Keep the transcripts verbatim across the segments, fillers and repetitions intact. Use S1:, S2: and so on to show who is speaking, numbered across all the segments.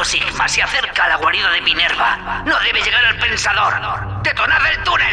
S1: Sigma se acerca a la guarida de Minerva. No debe llegar al Pensador. ¡Detonad el túnel!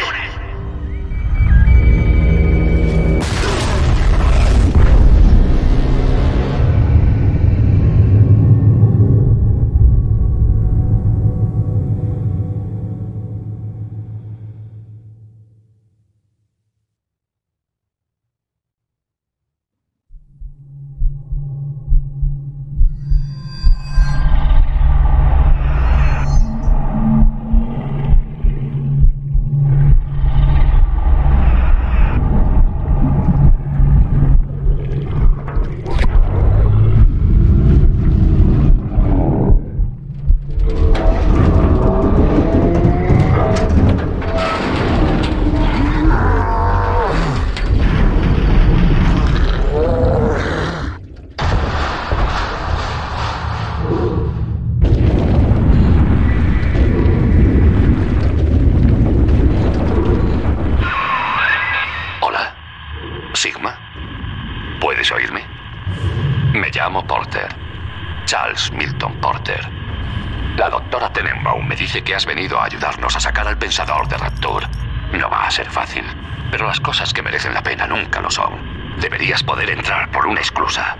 S2: ¿Puedes oírme? Me llamo Porter. Charles Milton Porter. La doctora Tenenbaum me dice que has venido a ayudarnos a sacar al Pensador de Rapture. No va a ser fácil, pero las cosas que merecen la pena nunca lo son. Deberías poder entrar por una esclusa.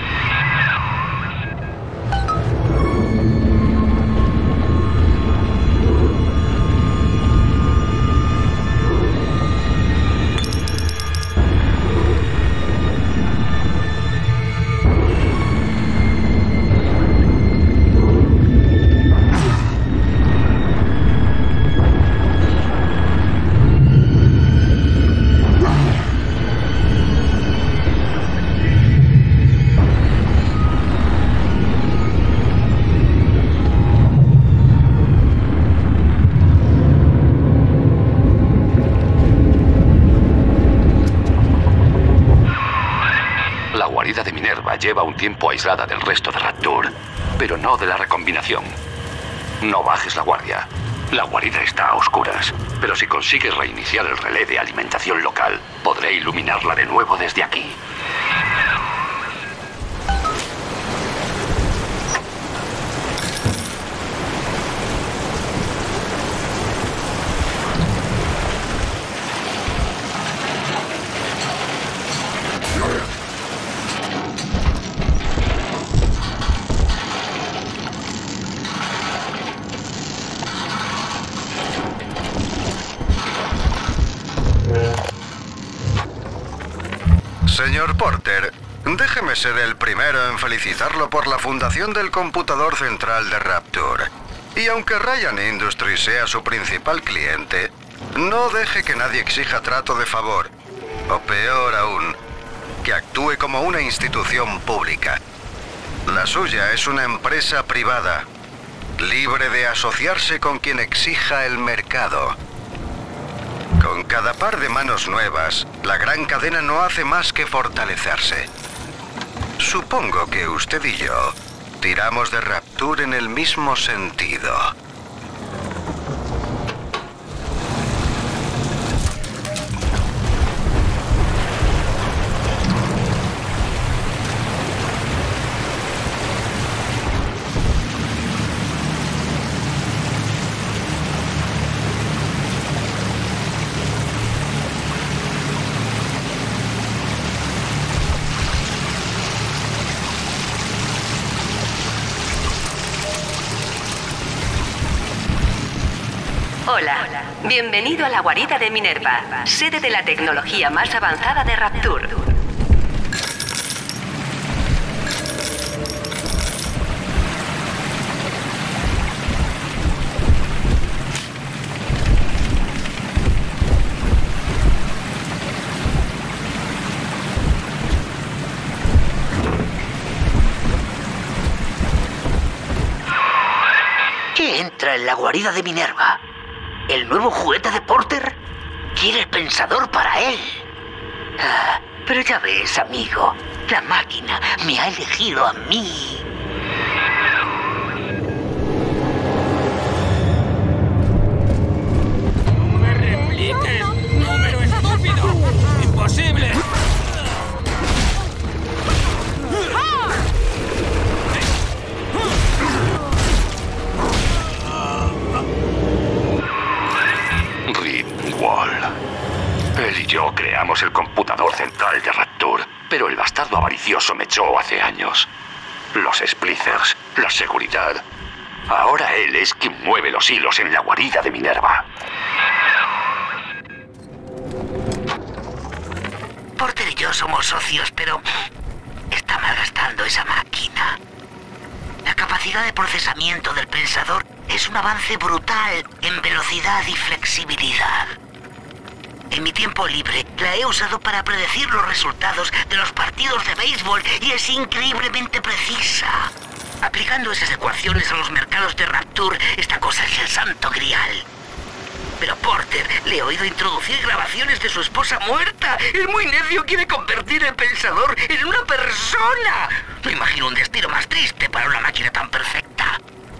S2: Lleva un tiempo aislada del resto de Rapture, pero no de la recombinación. No bajes la guardia. La guarida está a oscuras, pero si consigues reiniciar el relé de alimentación local, podré iluminarla de nuevo desde aquí.
S3: Señor Porter, déjeme ser el primero en felicitarlo por la fundación del computador central de Rapture. Y aunque Ryan Industries sea su principal cliente, no deje que nadie exija trato de favor, o peor aún, que actúe como una institución pública. La suya es una empresa privada, libre de asociarse con quien exija el mercado. Con cada par de manos nuevas, la gran cadena no hace más que fortalecerse. Supongo que usted y yo tiramos de Rapture en el mismo sentido.
S4: Hola, bienvenido a la guarida de Minerva, sede de la tecnología más avanzada de Rapture.
S1: ¿Qué entra en la guarida de Minerva? ¿El nuevo juguete de Porter? Quiere el Pensador para él. Ah, pero ya ves, amigo, la máquina me ha elegido a mí.
S5: ¡No me repliques! ¡Número estúpido! ¡Imposible!
S2: central de Rapture, pero el bastardo avaricioso me echó hace años. Los Splicers, la seguridad. Ahora él es quien mueve los hilos en la guarida de Minerva.
S1: Porter y yo somos socios, pero está malgastando esa máquina. La capacidad de procesamiento del pensador es un avance brutal en velocidad y flexibilidad. En mi tiempo libre la he usado para predecir los resultados de los partidos de béisbol y es increíblemente precisa. Aplicando esas ecuaciones a los mercados de Rapture, esta cosa es el santo grial. Pero Porter le he oído introducir grabaciones de su esposa muerta. El muy necio quiere convertir el pensador en una persona. No imagino un destino más triste para una máquina tan perfecta.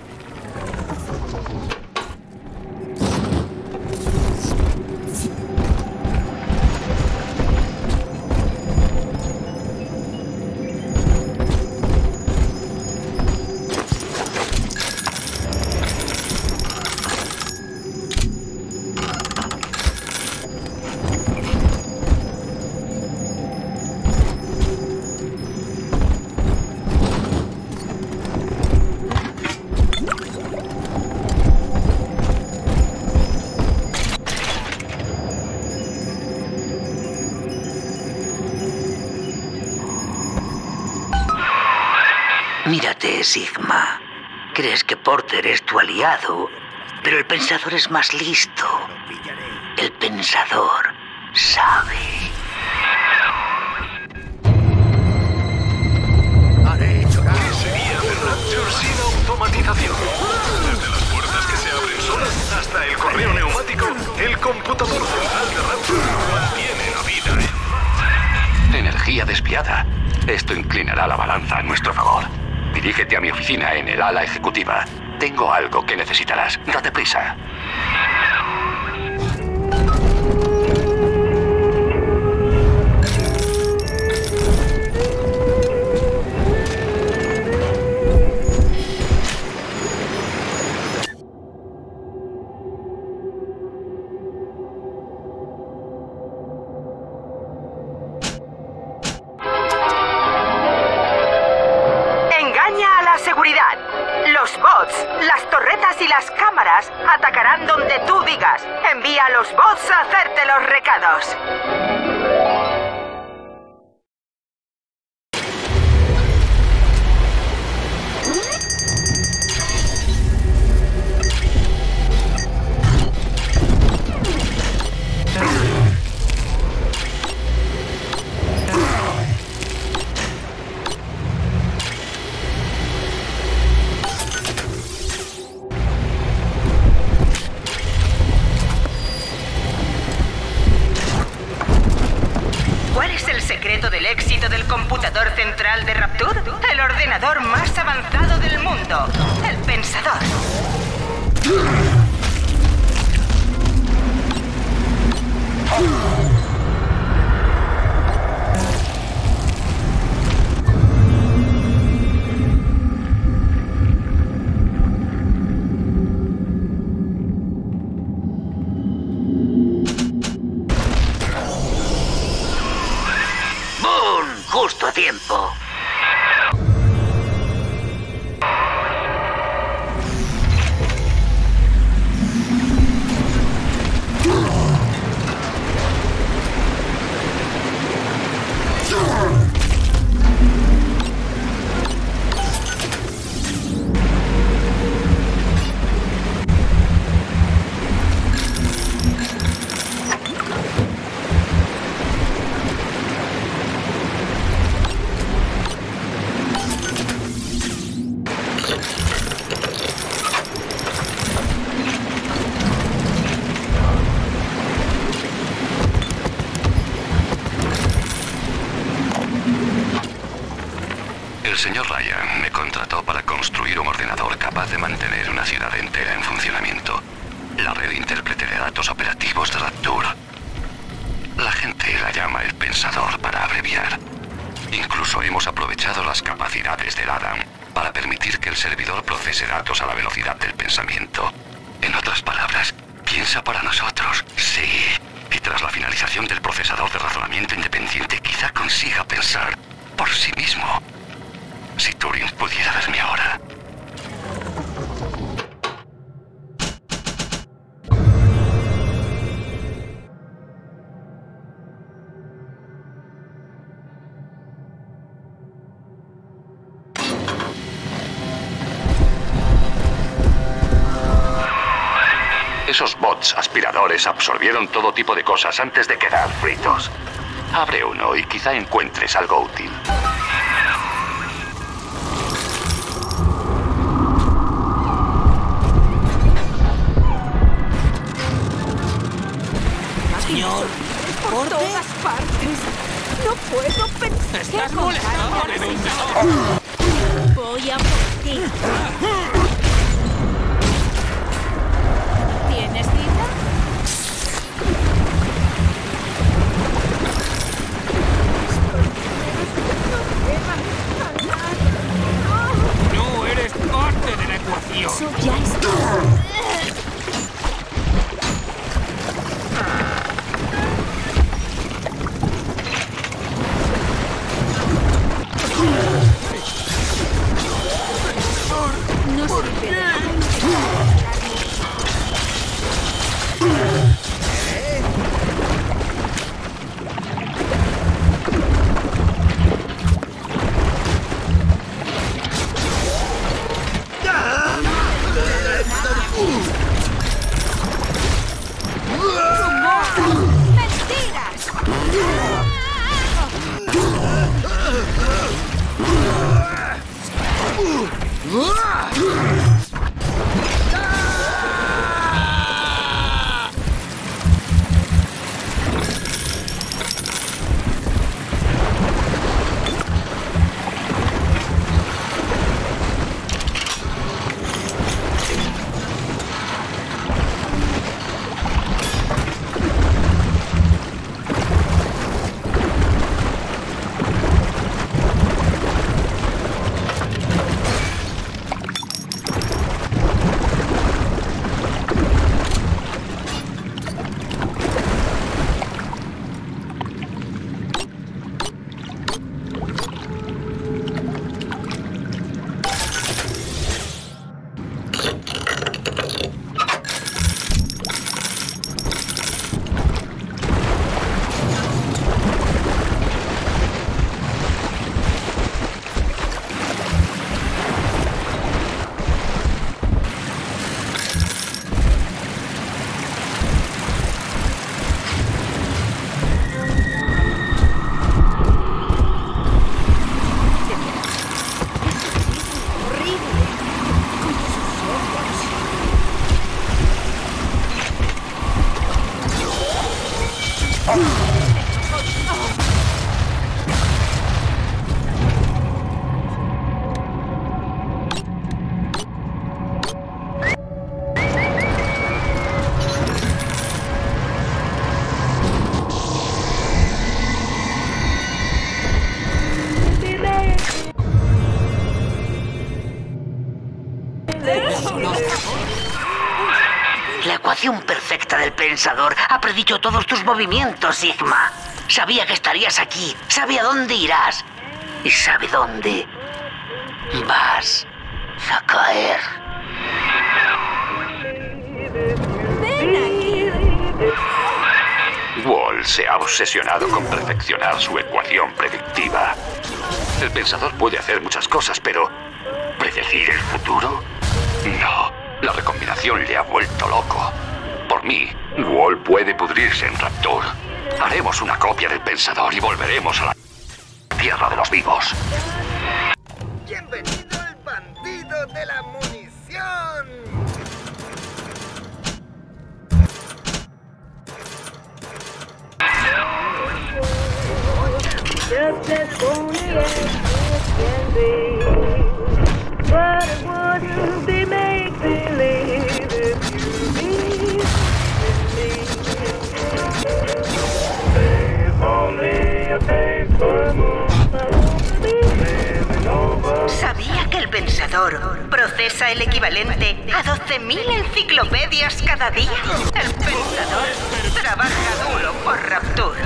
S1: Mírate, Sigma. Crees que Porter es tu aliado, pero el pensador es más listo. El pensador sabe.
S6: ¿Qué sería de Rapture sin automatización? Desde las puertas que se abren solas hasta el correo neumático, el computador central de Rapture mantiene la vida en...
S2: Energía desviada. Esto inclinará la balanza a nuestro favor. Dirígete a mi oficina en el ala ejecutiva. Tengo algo que necesitarás. Date prisa.
S7: Los bots, las torretas y las cámaras atacarán donde tú digas. Envía a los bots a hacerte los recados. Del éxito del computador central de Rapture, el ordenador más avanzado del mundo, el pensador.
S1: Justo a tiempo.
S2: El señor Ryan me contrató para construir un ordenador capaz de mantener una ciudad entera en funcionamiento. La red intérprete de datos operativos de Rapture. La gente la llama el pensador para abreviar. Incluso hemos aprovechado las capacidades del Adam para permitir que el servidor procese datos a la velocidad del pensamiento. En otras palabras, piensa para nosotros. Sí, Y tras la finalización del procesador de razonamiento independiente, quizá consiga pensar por sí mismo. Si Turing pudiera verme ahora. Esos bots aspiradores absorbieron todo tipo de cosas antes de quedar fritos. Abre uno y quizá encuentres algo útil.
S5: Señor,
S7: Por todas partes. No puedo pensar.
S5: ¿estás molestado de un
S7: Voy a por ti. ¿Tienes cita?
S5: No eres parte de la ecuación.
S7: Eso ya está. No sirve de nada ¡mentiras!
S1: La ecuación perfecta del pensador ha predicho todos tus movimientos, Sigma. Sabía que estarías aquí, sabe a dónde irás y sabe dónde vas a caer.
S7: ¡Ven aquí!
S2: Wall se ha obsesionado con perfeccionar su ecuación predictiva. El pensador puede hacer muchas cosas, pero ¿predecir el futuro? No, la recombinación le ha vuelto loco. Por mí, Wall puede pudrirse en Rapture. Haremos una copia del pensador y volveremos a la tierra de los vivos.
S8: ¡Bienvenido al bandido de la munición!
S9: Just as phony as it can be, but it wouldn't be make-believe if you believe in me. Only a paper moon.
S7: Sabía que el pensador procesa el equivalente a doce mil enciclopedias cada día. El pensador trabaja duro por Rapture.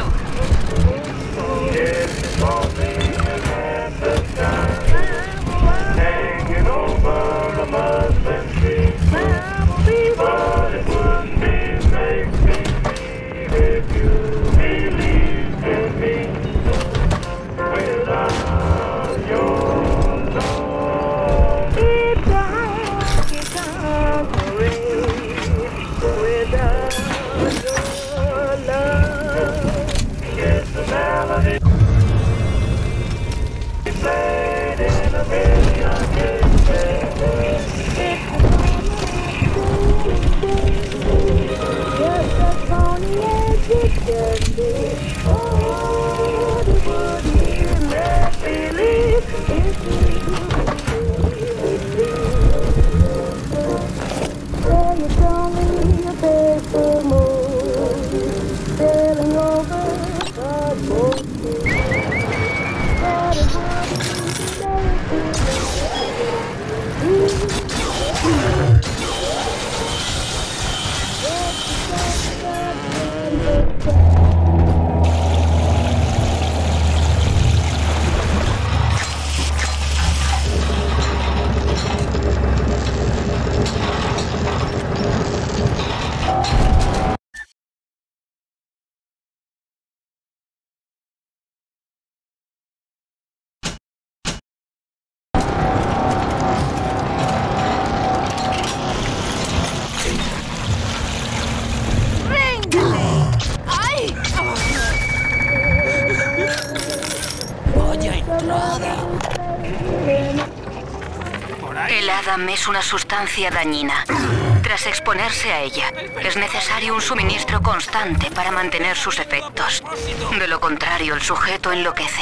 S10: El Adam es una sustancia dañina. Tras exponerse a ella, es necesario un suministro constante para mantener sus efectos. De lo contrario, el sujeto enloquece.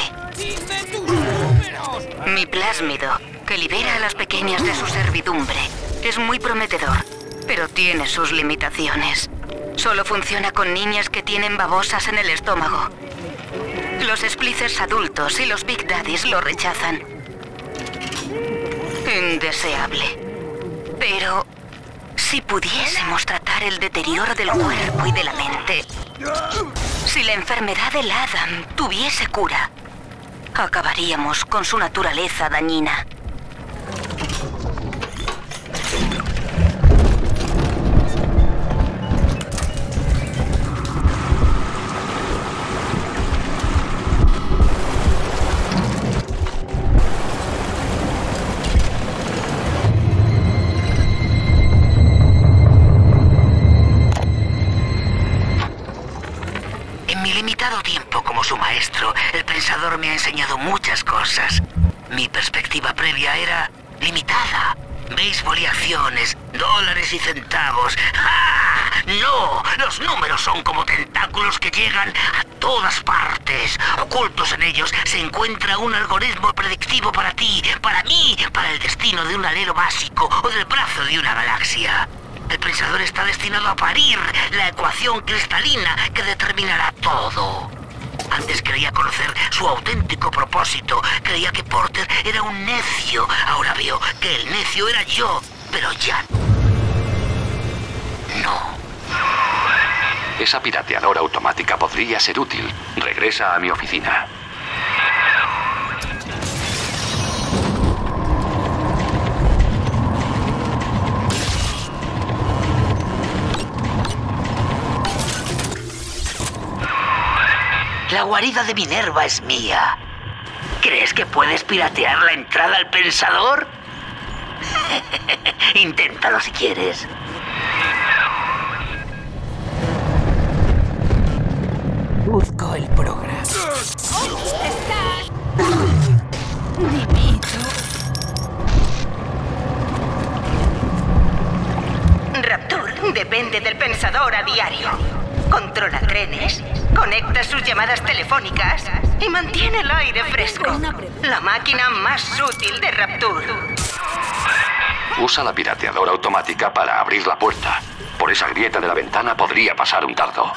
S10: Mi plásmido, que libera a las pequeñas de su servidumbre, es muy prometedor, pero tiene sus limitaciones. Solo funciona con niñas que tienen babosas en el estómago. Los splicers adultos y los Big Daddies lo rechazan. Indeseable. Pero si pudiésemos tratar el deterioro del cuerpo y de la mente, si la enfermedad del Adam tuviese cura, acabaríamos con su naturaleza dañina.
S1: Tiempo como su maestro, el pensador me ha enseñado muchas cosas. Mi perspectiva previa era limitada. Béisbol y acciones, dólares y centavos. ¡Ah! ¡No! Los números son como tentáculos que llegan a todas partes. Ocultos en ellos se encuentra un algoritmo predictivo para ti, para mí, para el destino de un alero básico o del brazo de una galaxia. El pensador está destinado a parir la ecuación cristalina que determinará todo. Antes creía conocer su auténtico propósito. Creía que Porter era un necio. Ahora veo que el necio era yo, pero ya no.
S2: Esa pirateadora automática podría ser útil. Regresa a mi oficina.
S1: La guarida de Minerva es mía. ¿Crees que puedes piratear la entrada al pensador? Inténtalo si quieres.
S5: Busco el programa.
S9: ¿Estás? Dimito.
S7: Rapture depende del pensador a diario. Controla trenes, conecta sus llamadas telefónicas y mantiene el aire fresco. La máquina más útil de Rapture.
S2: Usa la pirateadora automática para abrir la puerta. Por esa grieta de la ventana podría pasar un dardo.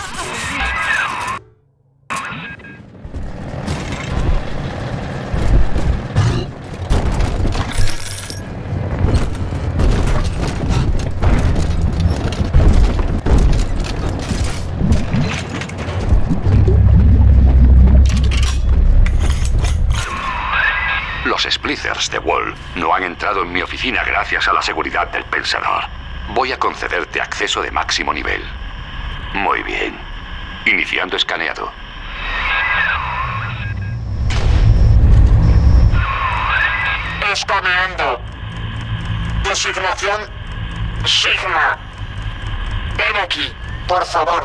S2: Los Splitters de Wall no han entrado en mi oficina gracias a la seguridad del Pensador. Voy a concederte acceso de máximo nivel. Muy bien. Iniciando escaneado.
S11: Escaneando. Designación Sigma. Ven aquí, por favor.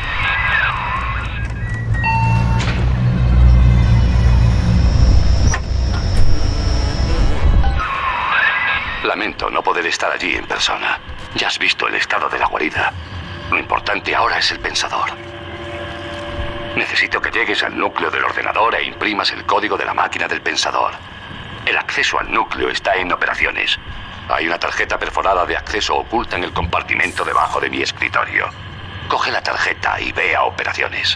S2: Lamento no poder estar allí en persona. Ya has visto el estado de la guarida. Lo importante ahora es el Pensador. Necesito que llegues al núcleo del ordenador e imprimas el código de la máquina del Pensador. El acceso al núcleo está en operaciones. Hay una tarjeta perforada de acceso oculta en el compartimento debajo de mi escritorio. Coge la tarjeta y ve a operaciones.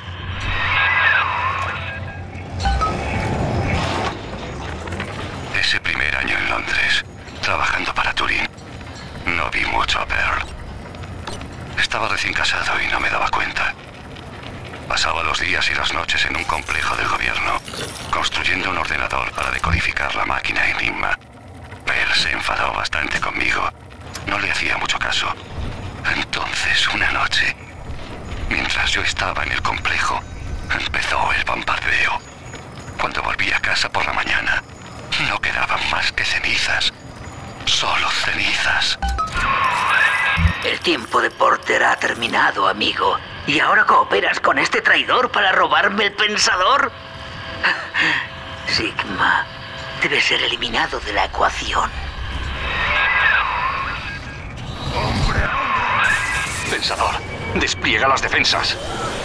S2: Ese primer año en Londres, trabajando para Turing, no vi mucho a Pearl. Estaba recién casado y no me daba cuenta. Pasaba los días y las noches en un complejo del gobierno, construyendo un ordenador para decodificar la máquina Enigma. Pearl se enfadó bastante conmigo. No le hacía mucho caso. Entonces, una noche, mientras yo estaba en el complejo, empezó el bombardeo. Cuando volví a casa por la mañana, no quedaban más que cenizas. Solo cenizas.
S1: El tiempo de Porter ha terminado, amigo. ¿Y ahora cooperas con este traidor para robarme el Pensador? Sigma debe ser eliminado de la ecuación.
S2: Pensador, despliega las defensas.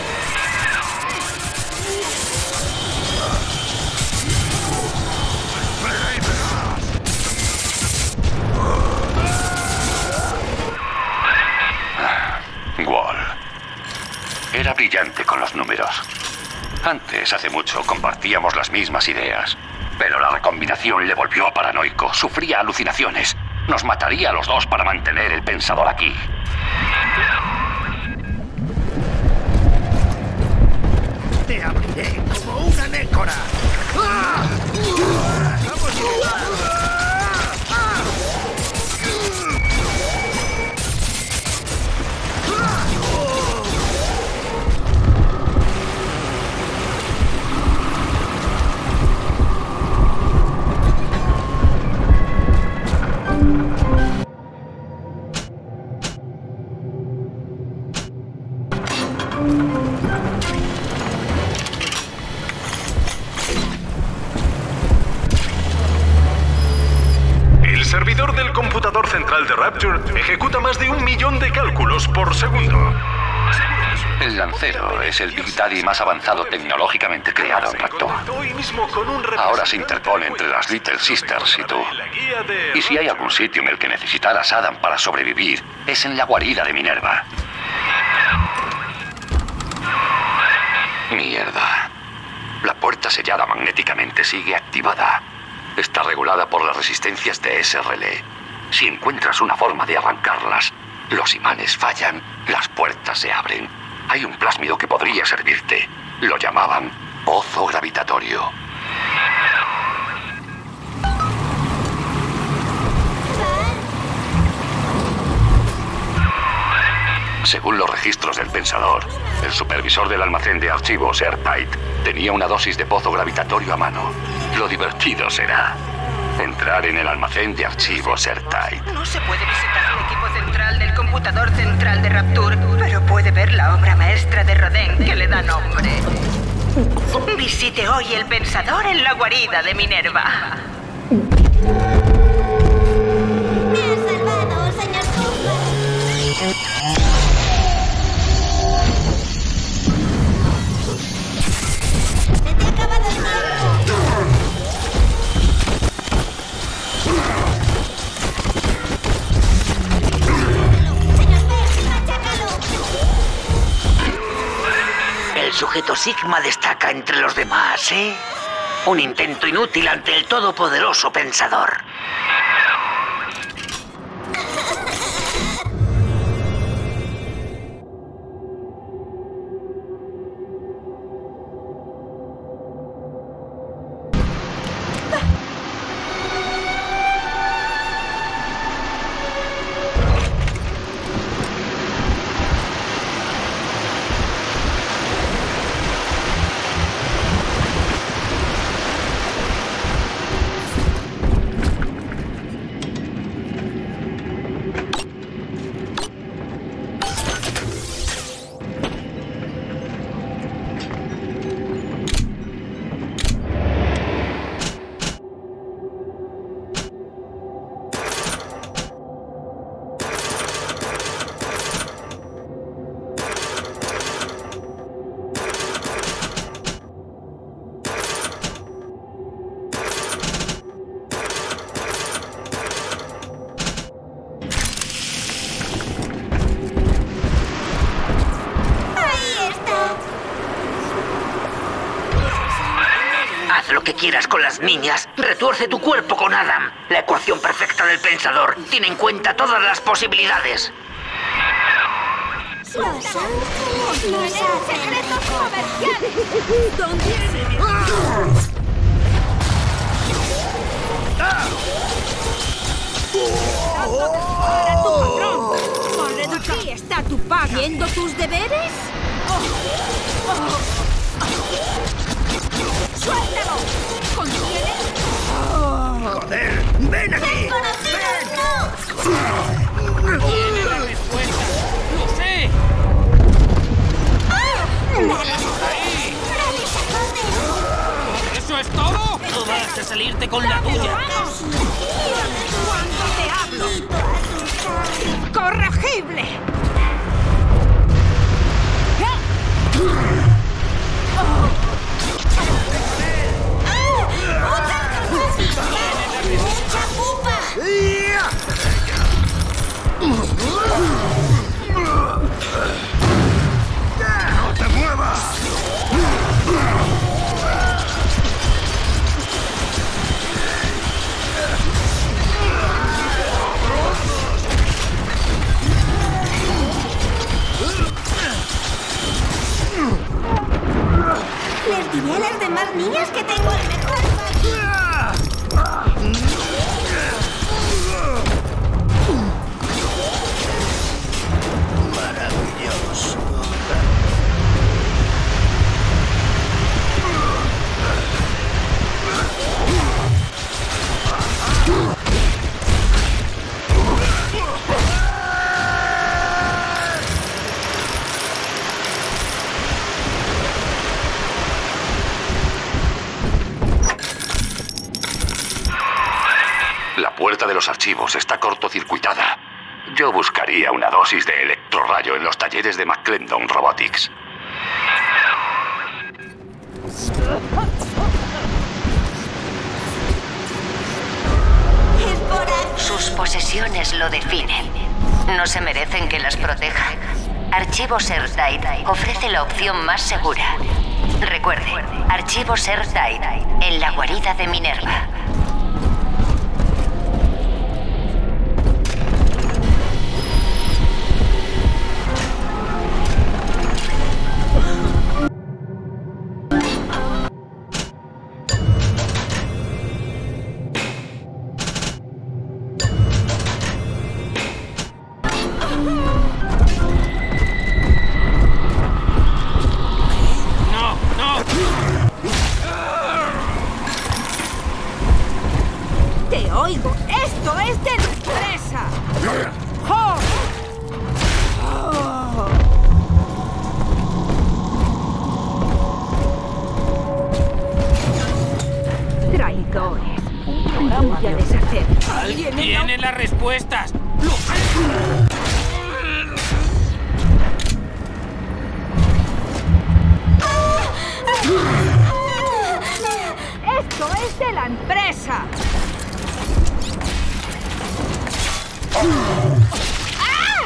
S2: Wall. Era brillante con los números. Antes, hace mucho, compartíamos las mismas ideas. Pero la recombinación le volvió paranoico. Sufría alucinaciones. Nos mataría a los dos para mantener el Pensador aquí.
S8: Te abriré como una nécora. ¡Ah! ¡Vamos!
S6: El servidor del computador central de Rapture ejecuta más de un millón de cálculos por segundo.
S2: El Lancero es el Big Daddy más avanzado tecnológicamente creado en Rapture. Ahora se interpone entre las Little Sisters y tú. Y si hay algún sitio en el que necesitaras a Adam para sobrevivir, es en la guarida de Minerva. Mierda. La puerta sellada magnéticamente sigue activada. Está regulada por las resistencias de S R L. Si encuentras una forma de arrancarlas, los imanes fallan, las puertas se abren. Hay un plásmido que podría servirte. Lo llamaban pozo gravitatorio. Según los registros del Pensador, el supervisor del almacén de archivos, Airtight, tenía una dosis de pozo gravitatorio a mano. Lo divertido será entrar en el almacén de archivos Airtight.
S7: No se puede visitar el equipo central del computador central de Rapture, pero puede ver la obra maestra de Rodin que le da nombre. Visite hoy el Pensador en la guarida de Minerva.
S9: ¡Me has salvado, señor Cooper! ¡Se te ha acabado el tiempo!
S1: El sujeto Sigma destaca entre los demás, ¿eh? Un intento inútil ante el todopoderoso Pensador. quieras con las niñas. Retuerce tu cuerpo con Adam. La ecuación perfecta del pensador tiene en cuenta todas las posibilidades.
S9: Los ángeles nos hacen secretos comerciales. ¿Dónde para tu patrón? Corred acá. Aquí está tu paga. ¿Viendo tus deberes? Oh. Oh. ¡Suéltalo! ¿Contiene? Oh.
S8: ¡Joder! ¡Ven aquí!
S5: ¡No! Tiene la respuesta. ¡Lo sé! ¡Ahí! ¿Eso es todo? ¿No vas a salirte con la tuya?
S9: ¿Cuándo te hablo? ¡Incorregible!
S8: ¡No te muevas!
S9: Les diré a las demás niñas que tengo el mejor
S8: Maravilloso.
S2: La puerta de los archivos está cortocircuitada. Yo buscaría una dosis de electrorrayo en los talleres de McClendon Robotics.
S4: Sus posesiones lo definen. ¿No se merecen que las proteja? Archivos Earthdight ofrece la opción más segura. Recuerde, Archivos Earthdight en la guarida de Minerva.
S9: oigo. ¡Esto es de la empresa! ¡Oh! ¡Oh! Traidores. Voy a deshacer.
S5: ¿Alguien tiene las respuestas? ¡Lo sé!
S9: ¡Esto es de la empresa! ¡Ah!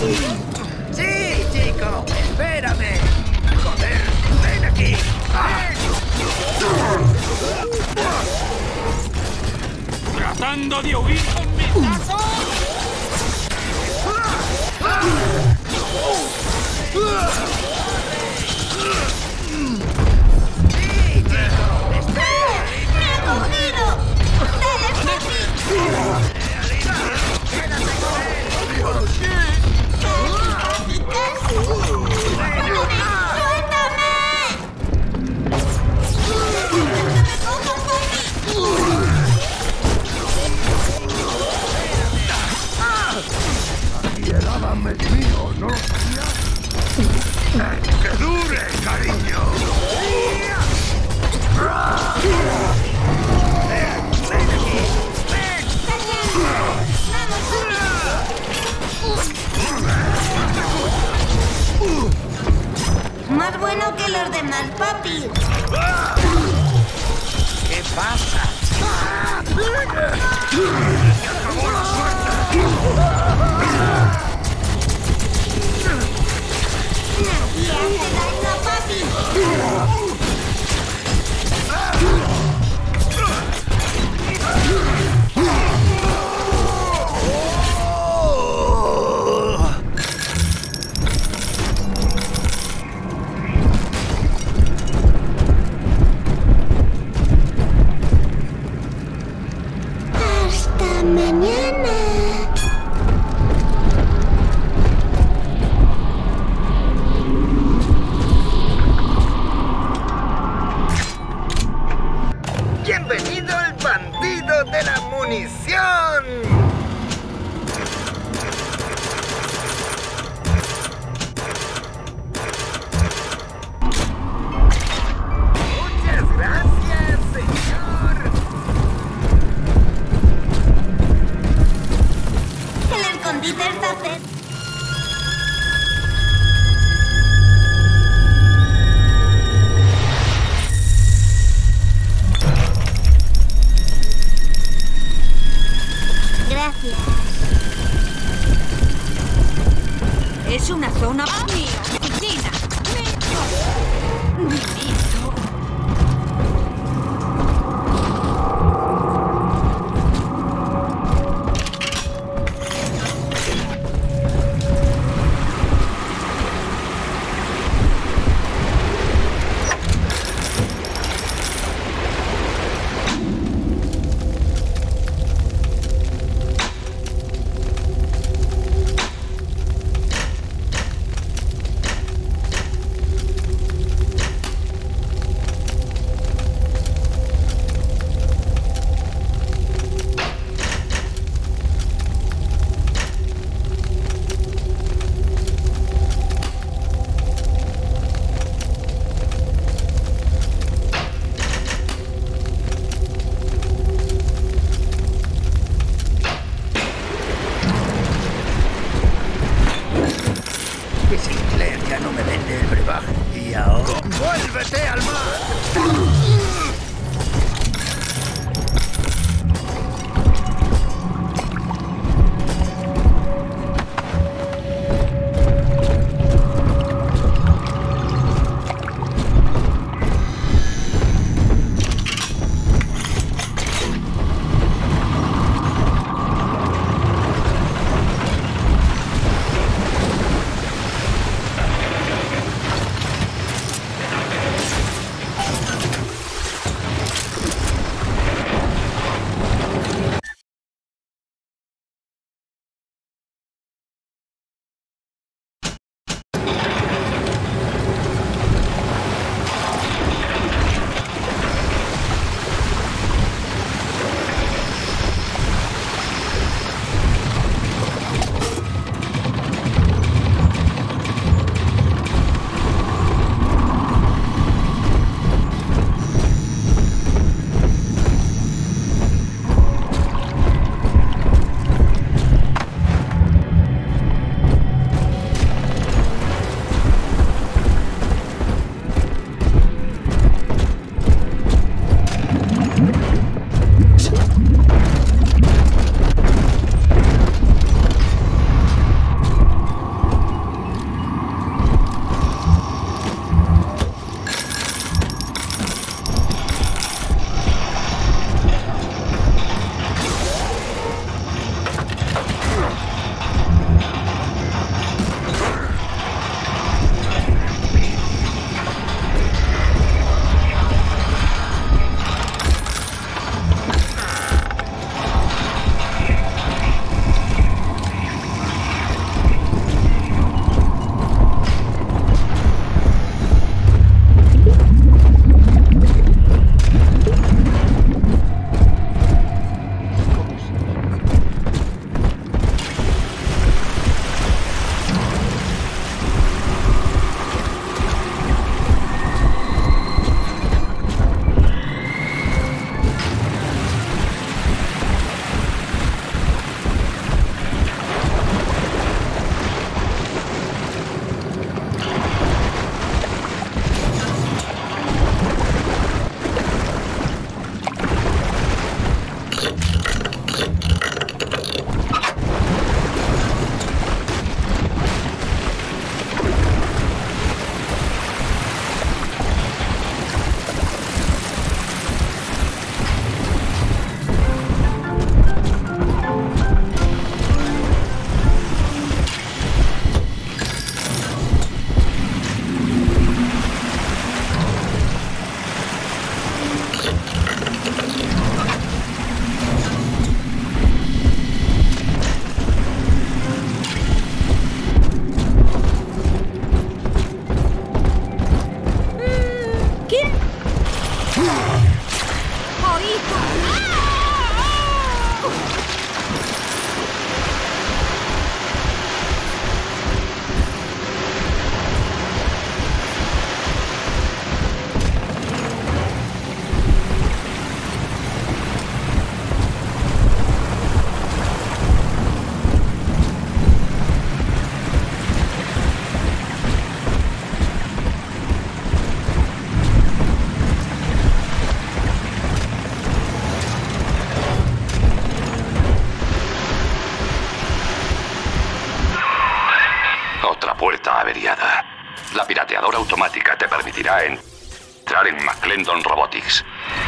S8: Sí, chico, espérame. Joder, ven aquí.
S5: ¿Tratando de huir con mis brazos?
S8: Sí, chico, espera.
S9: ¡Me ha cogido! ¡Dale, papi!
S8: ¡Quédate con él!
S9: ¡Casi, casi! ¡Suéltame!
S8: Llegábame mío, ¿no lo sabías? ¡Que dure, cariño! ¡Ven, ven aquí! ¡Ven!
S9: Más bueno que los demás, papi.
S8: ¿Qué pasa? ¡Acabó la suerte!
S9: Nadie hace daño, papi. Hasta mañana.
S8: ¡Bienvenido al bandido de la munición! Muchas gracias, señor.
S9: El escondite está cerca. Gracias.
S10: Es una zona... ¡Mi oficina! ¡Mi... ¡Dimito!
S8: Que Sinclair ya no me vende el brebaje. Y ahora... ¡Vuélvete al mar!
S2: Otra puerta averiada. La pirateadora automática te permitirá entrar en McClendon Robotics.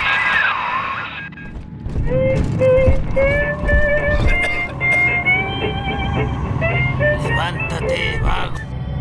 S5: Levántate, vago.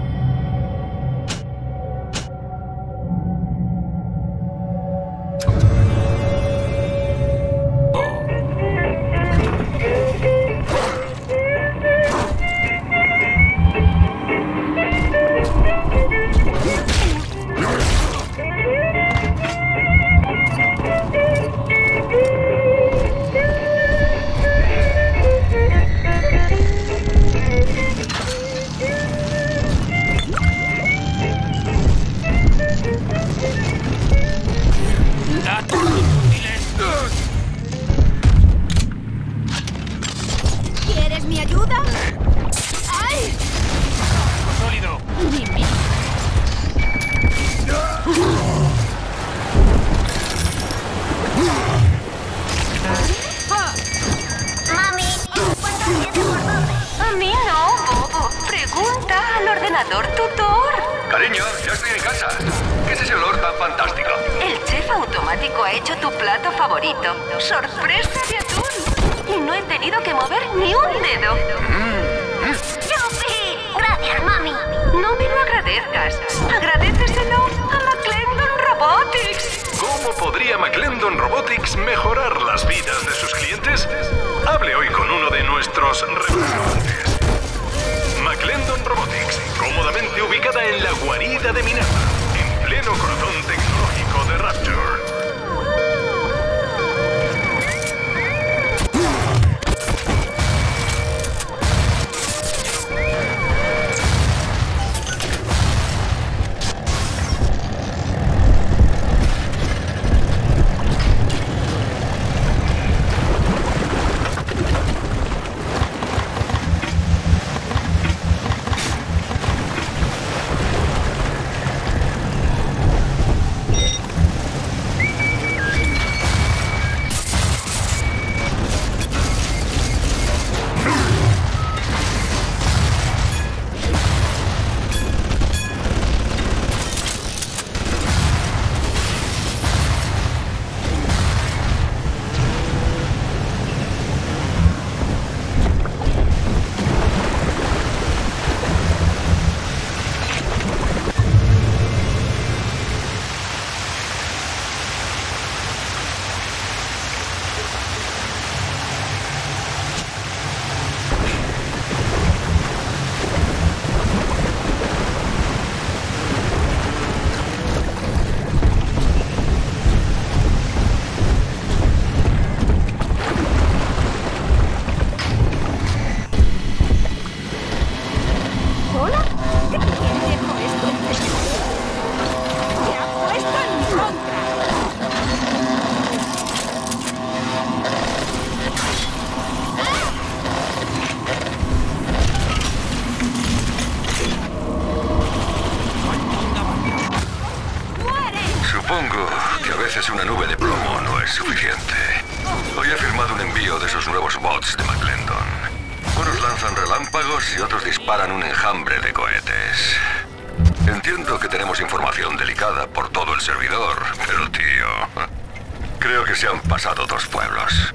S9: ¿Quieres mi ayuda? ¡Ay!
S5: ¡Sólido!
S9: Ni mí.
S4: Mami, ¿cuánto tiene por doce?
S10: A mí no, bobo. Pregunta al ordenador tutor.
S2: Cariño, ya estoy en casa. ¿Qué es ese olor tan fantástico?
S10: El chef automático ha hecho tu plato favorito. ¡Sorpresa de atún! Y no he tenido que mover ni un dedo.
S4: ¡Yupi! Gracias, mami.
S10: No me lo agradezcas. Agradéceselo a McClendon Robotics.
S6: ¿Cómo podría McClendon Robotics mejorar las vidas de sus clientes? Hable hoy con uno de nuestros representantes. McClendon Robotics, cómodamente ubicada en la guarida de Minerva, en pleno corazón tecnológico de Rapture.
S9: ¿Hola? ¿Quién dejó esto en esto? ¿Qué ha puesto en mi contra?
S3: Supongo que a veces una nube de plomo no es suficiente. Hoy he firmado un envío de esos nuevos bots de McClendon. Unos lanzan relámpagos y otros disparan un enjambre de cohetes. Entiendo que tenemos información delicada por todo el servidor, pero tío, creo que se han pasado dos pueblos.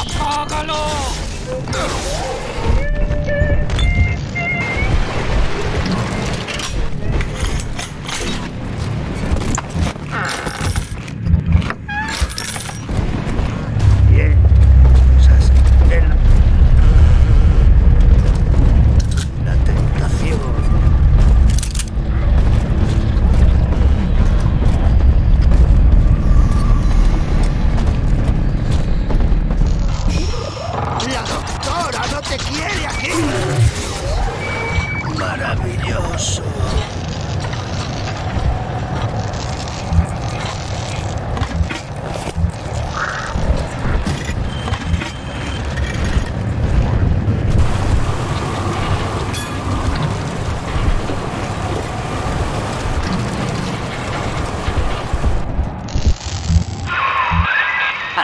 S5: ¡Apágalo!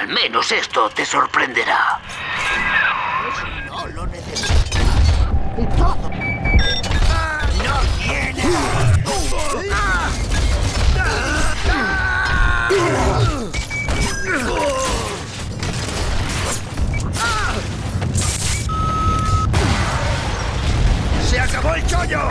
S1: Al menos esto te sorprenderá.
S8: No lo necesito. Todo. Ah, no tiene. Ah, ¡se acabó el chollo!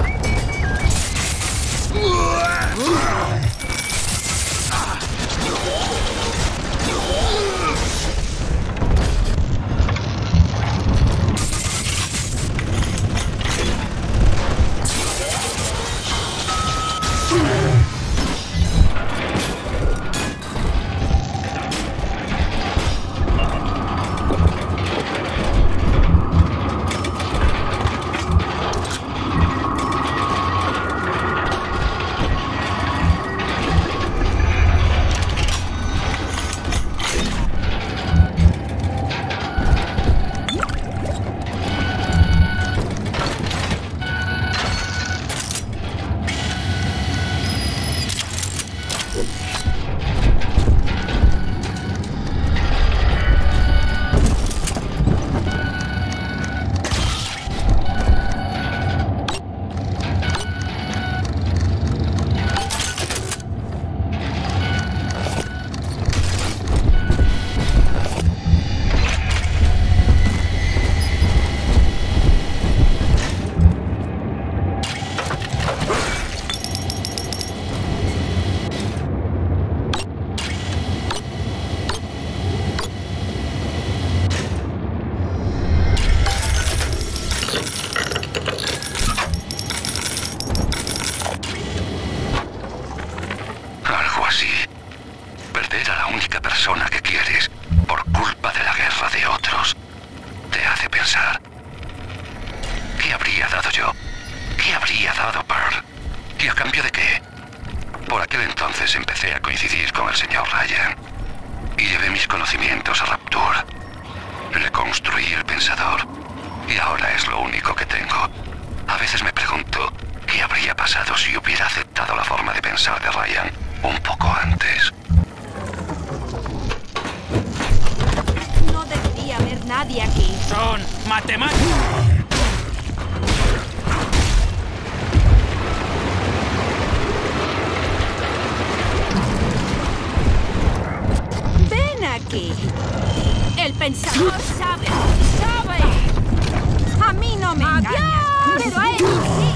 S12: El pensador sabe, sabe. A mí no me engañas, pero a él sí.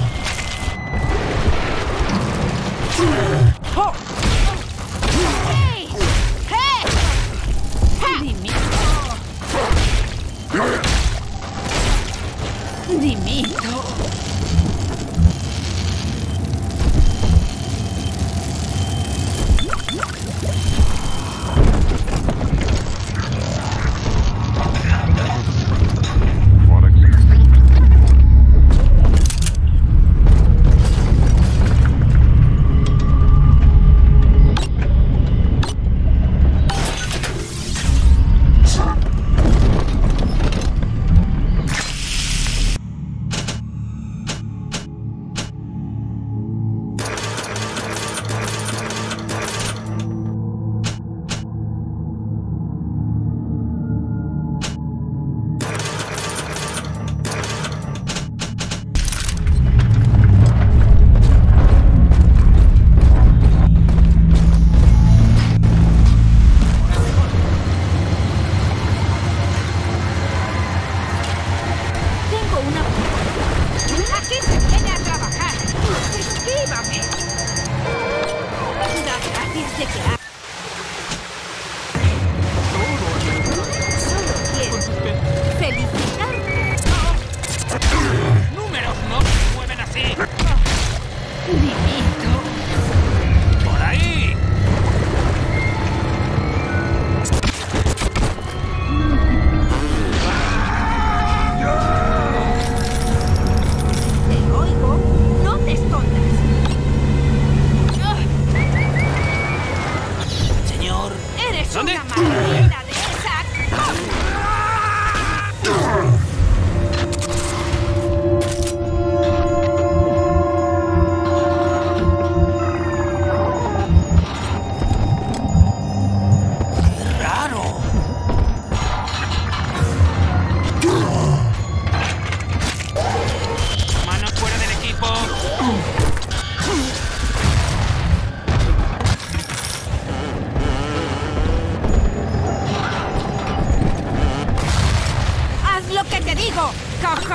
S12: Oh. ¡Hey! ¡Hey! ¡Ja! Dimito. Dimito.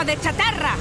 S12: saco de chatarra!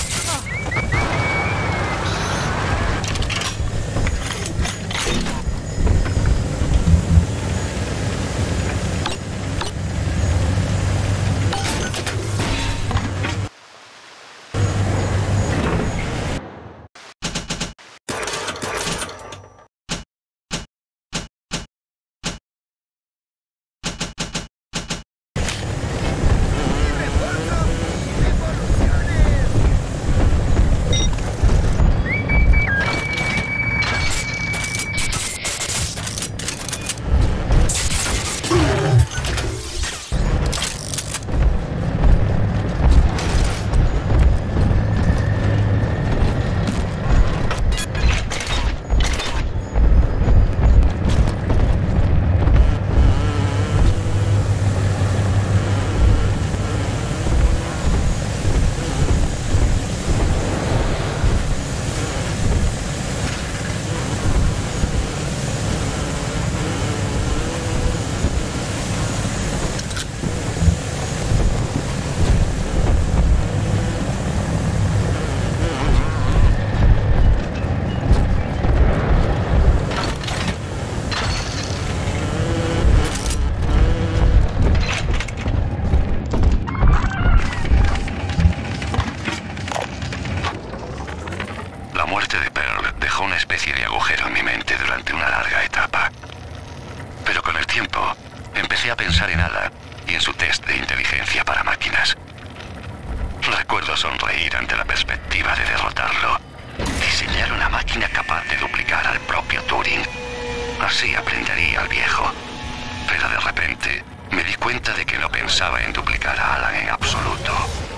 S2: Empecé a pensar en Ada y en su test de inteligencia para máquinas. Recuerdo sonreír ante la perspectiva de derrotarlo. Diseñar una máquina capaz de duplicar al propio Turing. Así aprendería al viejo. Pero de repente me di cuenta de que no pensaba en duplicar a Alan en absoluto.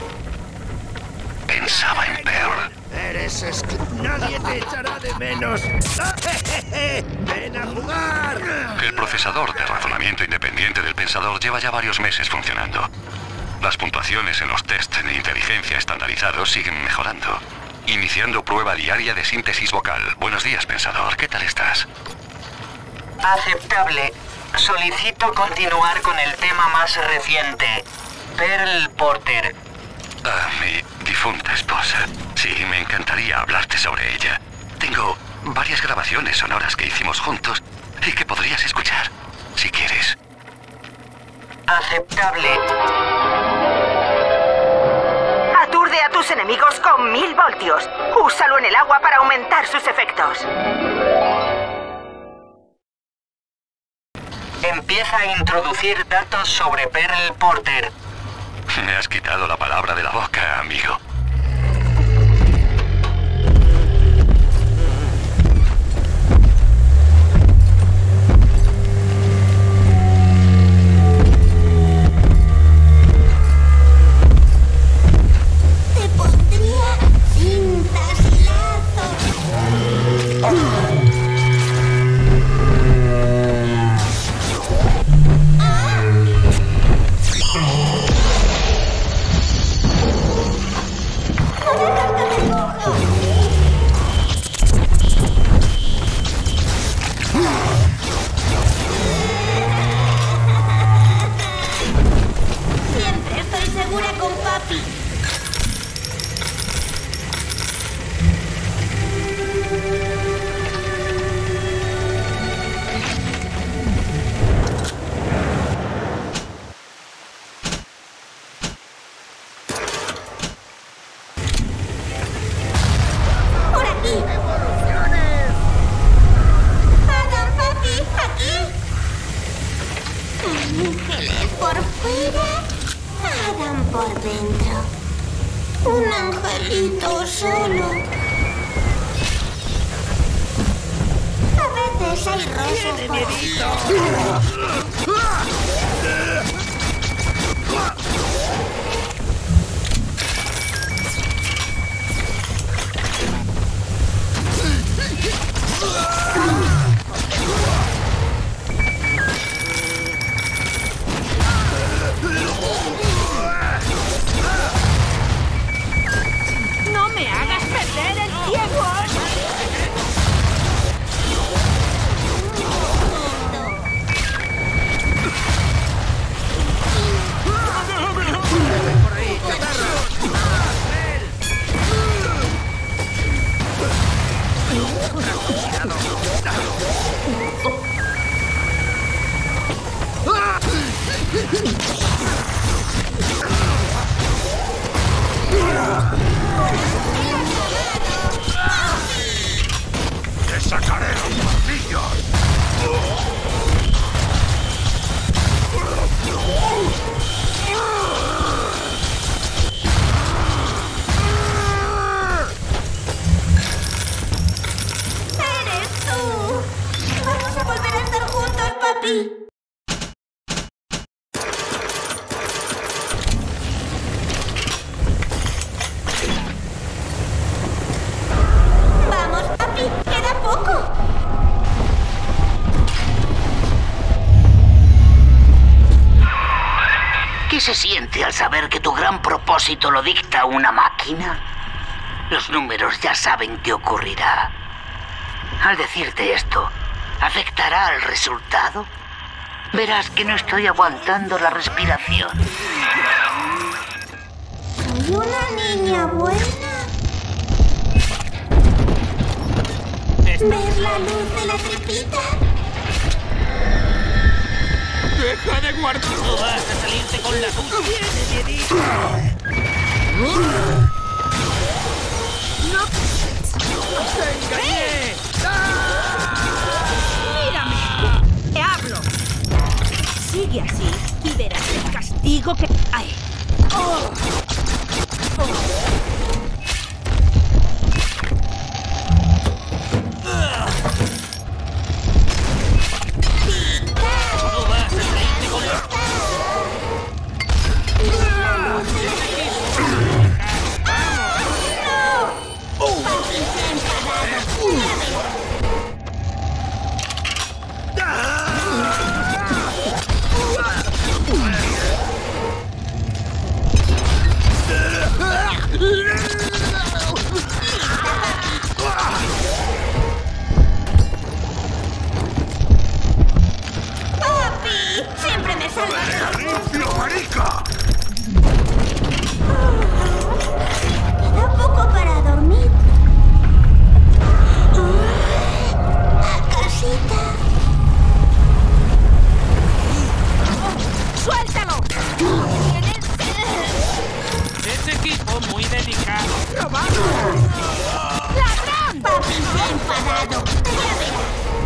S2: Pensaba en Pearl.
S8: Eres esclavo. Nadie te echará de menos. ¡Ven a jugar!
S2: El procesador de razonamiento independiente del pensador lleva ya varios meses funcionando. Las puntuaciones en los tests de inteligencia estandarizados siguen mejorando. Iniciando prueba diaria de síntesis vocal. Buenos días, pensador. ¿Qué tal estás?
S13: Aceptable. Solicito continuar con el tema más reciente. Pearl Porter.
S2: Ah, mi difunta esposa. Sí, me encantaría hablarte sobre ella. Tengo varias grabaciones sonoras que hicimos juntos y que podrías escuchar, si quieres.
S13: Aceptable.
S7: Aturde a tus enemigos con mil voltios. Úsalo en el agua para aumentar sus efectos.
S13: Empieza a introducir datos sobre Pearl Porter.
S2: Me has quitado la palabra de la boca, amigo.
S14: Te pondría cintas y lazos. Siempre estoy segura con papi. Por aquí. Adam, papi, aquí. Ángeles por fuera, Adam por dentro. Un angelito solo. A veces hay rosas por ahí.
S12: ¡No me hagas perder el tiempo!
S14: papi. Vamos, papi, queda poco.
S1: ¿Qué se siente al saber que tu gran propósito lo dicta una máquina? Los números ya saben qué ocurrirá. Al decirte esto, ¿afectará al resultado? Verás que no estoy aguantando la respiración.
S14: Soy una niña buena. ¿Ver la luz de la tripita?
S5: ¡Deja de guardar! ¡No vas a salirte con la tuya! ¡Viene, bienito! ¡No! ¡Te engañé!
S12: ¡Mírame! ¡Te hablo! Sigue así y verás el castigo que hay. Oh. Oh.
S14: ¡Siempre me salvas!
S8: ¡Limpio, marica!
S14: Queda poco para dormir. A casita.
S12: ¡Suéltalo!
S5: Ese equipo muy delicado.
S12: ¡Ladrón!
S14: Papi se ha enfadado. Ya verás.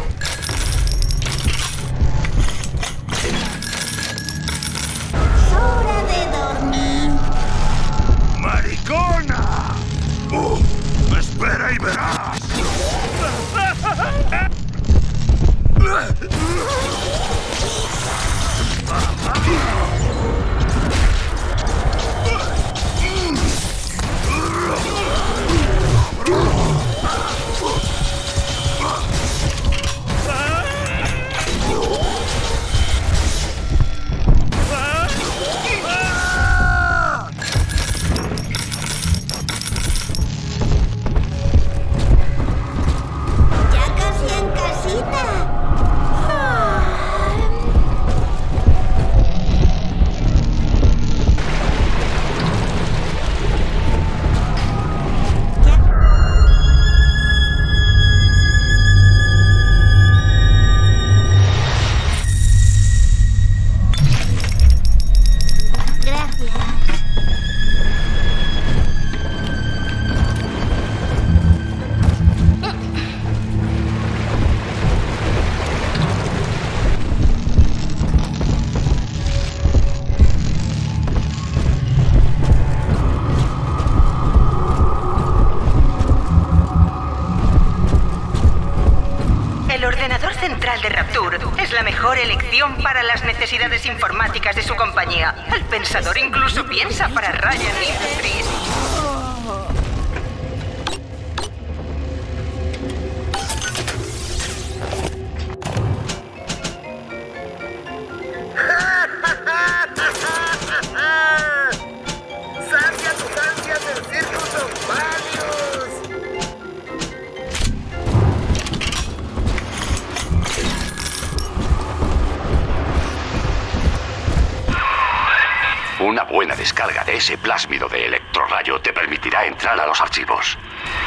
S14: Hora de dormir.
S8: ¡Maricona! ¡Uh! ¡Espera y verás!
S14: Ya casi en casita. Gracias.
S7: El ordenador central de Rapture es la mejor elección para las necesidades informáticas de su compañía. El pensador incluso piensa para Ryan Industries.
S8: ¡Sacia tus ansias del circo son varios!
S2: Una buena descarga de ese plásmido de electrorrayo te permitirá entrar a los archivos.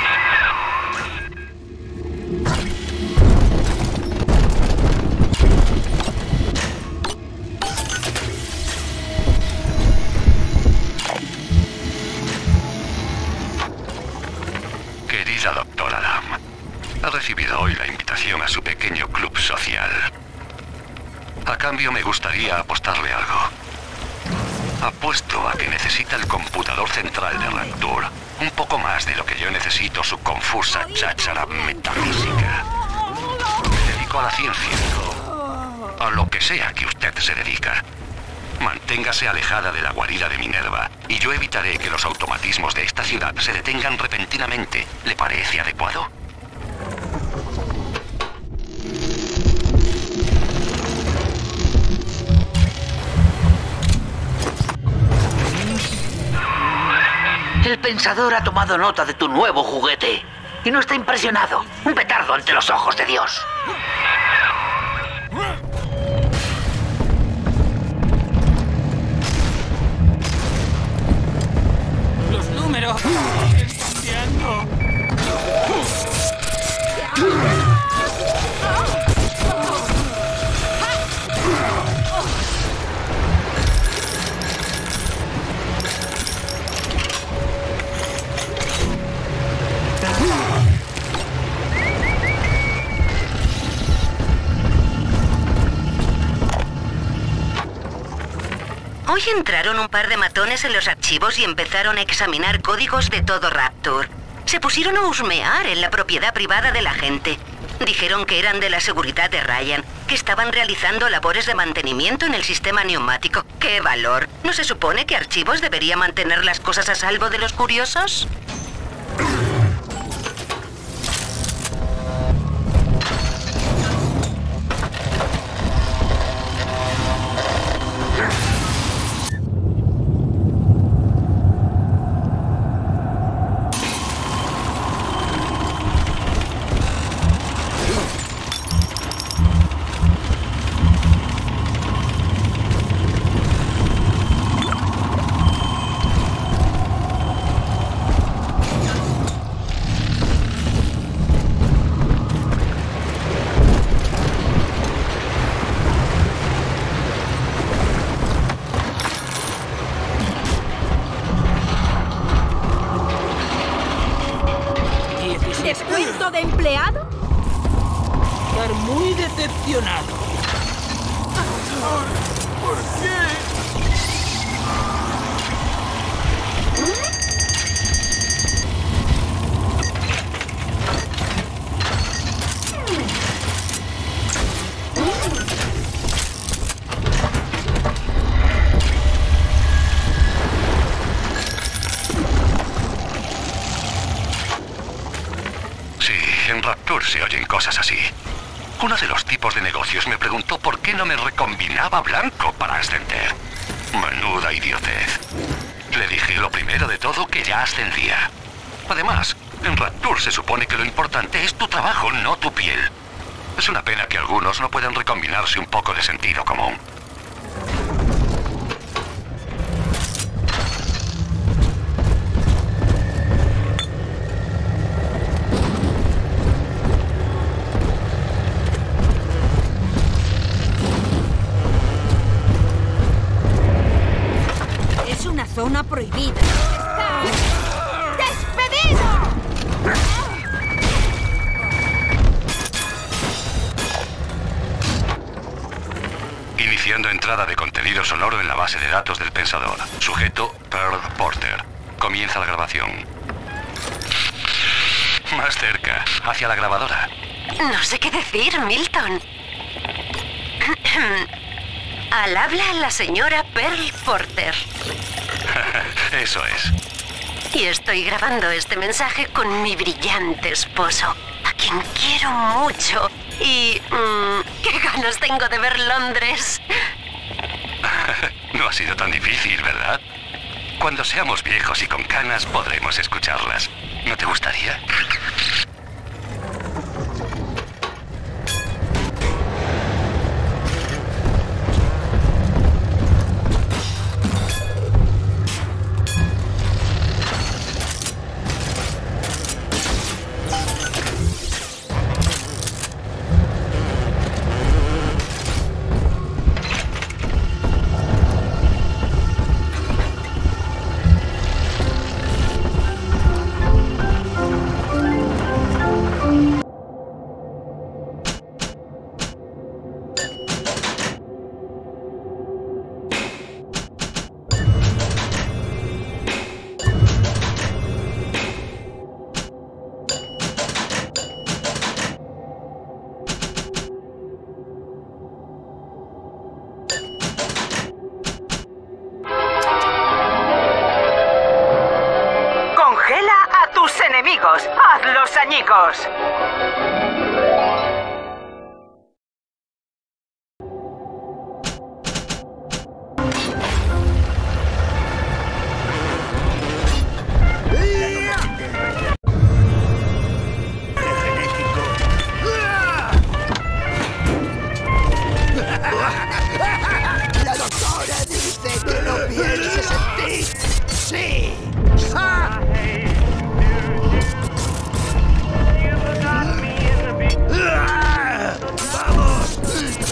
S2: Querida doctora Lam, ha recibido hoy la invitación a su pequeño club social. A cambio me gustaría apostarle algo. Apuesto a que necesita el computador central de Rapture un poco más de lo que yo necesito su confusa cháchara metafísica. Me dedico a la ciencia, a lo que sea que usted se dedica. Manténgase alejada de la guarida de Minerva y yo evitaré que los automatismos de esta ciudad se detengan repentinamente. ¿Le parece adecuado?
S1: El Pensador ha tomado nota de tu nuevo juguete y no está impresionado. Un petardo ante los ojos de Dios.
S5: Los números están cambiando.
S4: Hoy entraron un par de matones en los archivos y empezaron a examinar códigos de todo Rapture. Se pusieron a husmear en la propiedad privada de la gente. Dijeron que eran de la seguridad de Ryan, que estaban realizando labores de mantenimiento en el sistema neumático. ¡Qué valor! ¿No se supone que Archivos debería mantener las cosas a salvo de los curiosos?
S12: ¿Descuento de empleado?
S5: Estar muy decepcionado. ¿Por qué?
S2: En Rapture se oyen cosas así. Uno de los tipos de negocios me preguntó por qué no me recombinaba blanco para ascender. Menuda idiotez. Le dije lo primero de todo que ya ascendía. Además, en Rapture se supone que lo importante es tu trabajo, no tu piel. Es una pena que algunos no puedan recombinarse un poco de sentido común.
S12: Zona prohibida. ¡Está despedido!
S2: Iniciando entrada de contenido sonoro en la base de datos del Pensador. Sujeto Pearl Porter. Comienza la grabación. Más cerca, hacia la grabadora.
S4: No sé qué decir, Milton. Al habla la señora Pearl Porter.
S2: Eso es.
S4: Y estoy grabando este mensaje con mi brillante esposo, a quien quiero mucho. Y... Mmm, ¡qué ganas tengo de ver Londres!
S2: No ha sido tan difícil, ¿verdad? Cuando seamos viejos y con canas podremos escucharlas. ¿No te gustaría?
S7: añicos. ¡Hazlos añicos!
S8: La doctora dice que no pienses en ti. Sí. ¡Ah! ¡Vamos!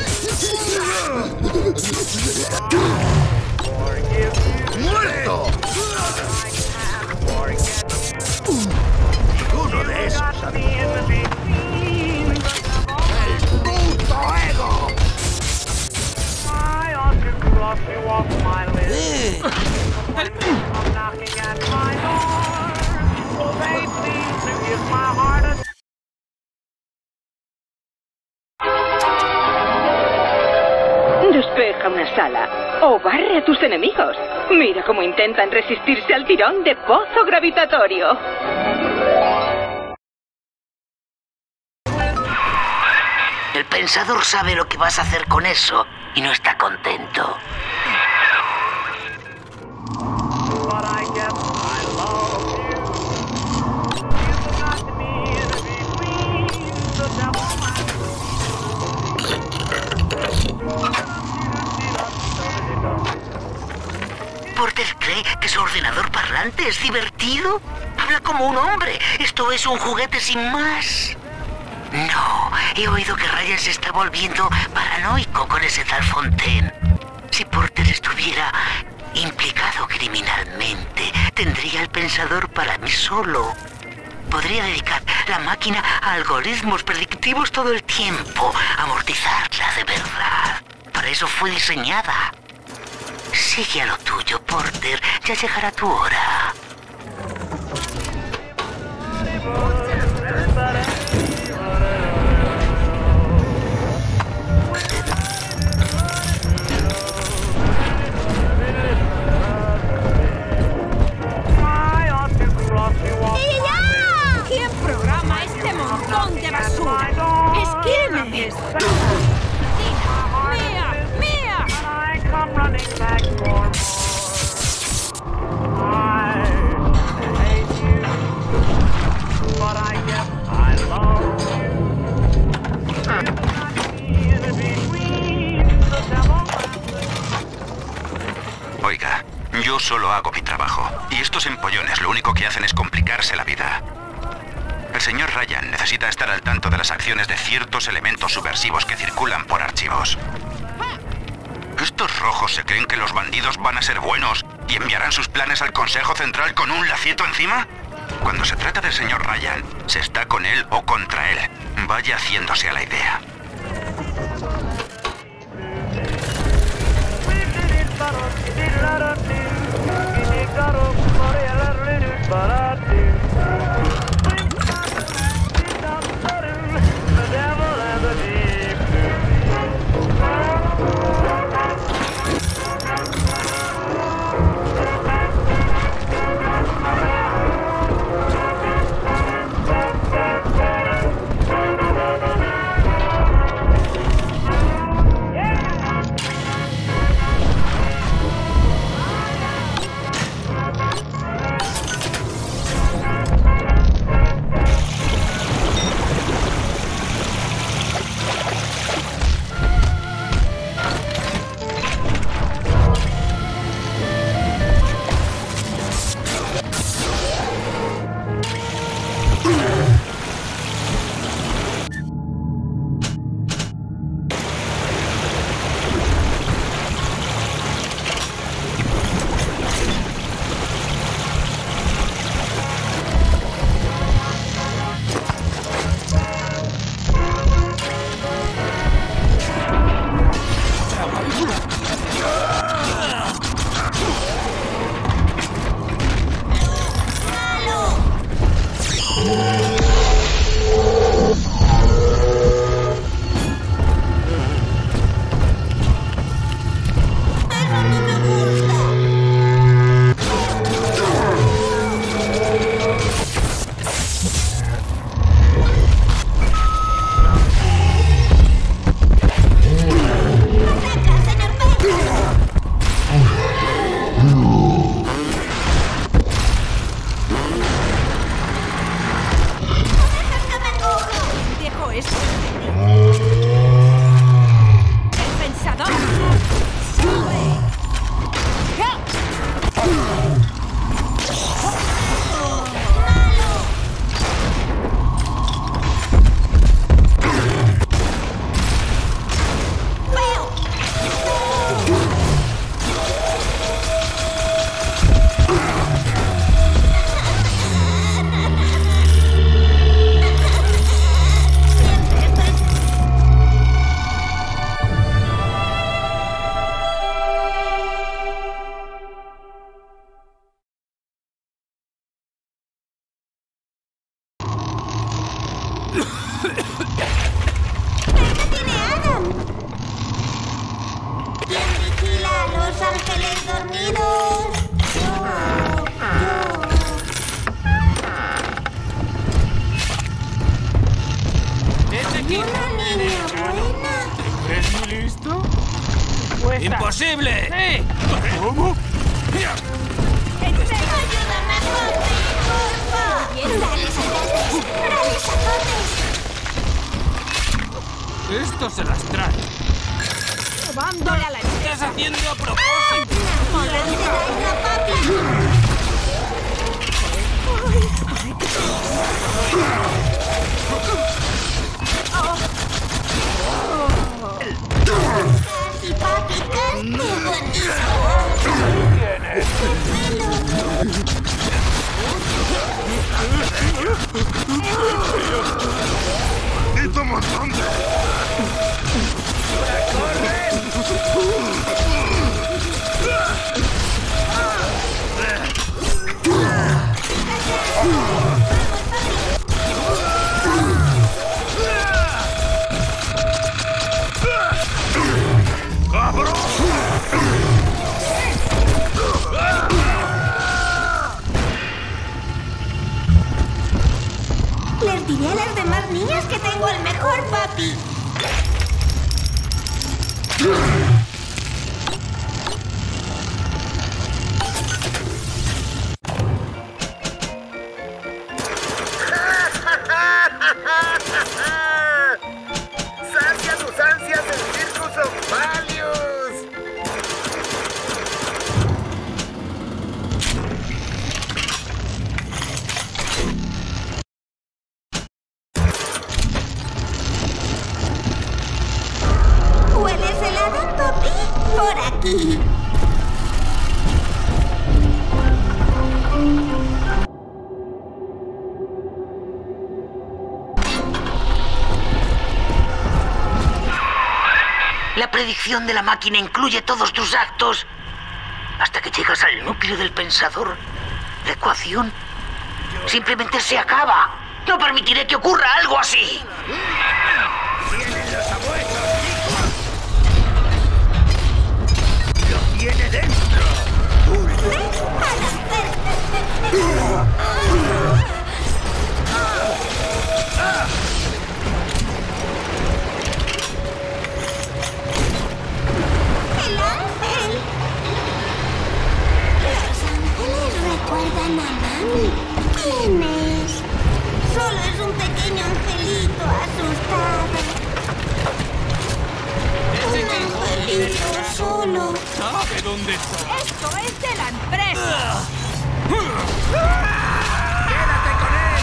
S8: ¡Muerto! Uno de esos, amigo. ¡El puto ego! ¡Eh!
S15: Despeja una sala o barre a tus enemigos. Mira cómo intentan resistirse al tirón de pozo gravitatorio.
S1: El pensador sabe lo que vas a hacer con eso y no está contento. ¿Porter cree que su ordenador parlante es divertido? Habla como un hombre. Esto es un juguete sin más. No, he oído que Ryan se está volviendo paranoico con ese tal Fontaine. Si Porter estuviera implicado criminalmente, tendría el pensador para mí solo. Podría dedicar la máquina a algoritmos predictivos todo el tiempo, amortizarla de verdad. Para eso fue diseñada. Sigue a lo tuyo, Porter. Ya llegará tu hora.
S12: ¿Quién programa este montón de basura? ¿Es quién es? ¡Mía! ¡Mía!
S16: Oiga, yo solo hago mi trabajo. Y estos empollones lo único que hacen es complicarse la vida. El señor Ryan necesita estar al tanto de las acciones de ciertos elementos subversivos que circulan por archivos. ¿Estos rojos se creen que los bandidos van a ser buenos y enviarán sus planes al Consejo Central con un lacito encima? Cuando se trata del señor Ryan, se está con él o contra él. Vaya haciéndose a la idea.
S14: los ángeles dormidos.
S5: ¡Ese equipo!
S14: Una niña buena.
S5: ¿Te crees muy listo? ¡Imposible! ¡Sí! ¿Cómo?
S14: ¡Ayúdame, Poppy! ¡Porfa! ¡Dale azotes! ¡Dale azotes!
S5: Esto se las trae.
S12: Robándole a la
S5: ¡Estás haciendo a propósito!
S14: ¡Molante daño, Poppy! ¡Casi, Poppy! ¡Casi! ¡Buenísimo!
S6: ¡Necesito un montón de...
S14: Les diré a las demás niñas que tengo el mejor papi.
S17: ¡Sacia sus ansias en Circus of Values!
S14: ¿Hueles helado, Poppy? Por aquí.
S1: La predicción de la máquina incluye todos tus actos. Hasta que llegas al núcleo del pensador, la ecuación simplemente se acaba. No permitiré que ocurra algo así.
S8: ¡Tienen los abuelos, chicos! ¡Lo tiene dentro!
S14: ¡El ángel! Los ángeles recuerdan a mami. ¿Quién es? Solo es un pequeño angelito asustado. Un angelito solo.
S5: ¿Sabe dónde está?
S12: ¡Esto es de la empresa!
S8: ¡Quédate con él!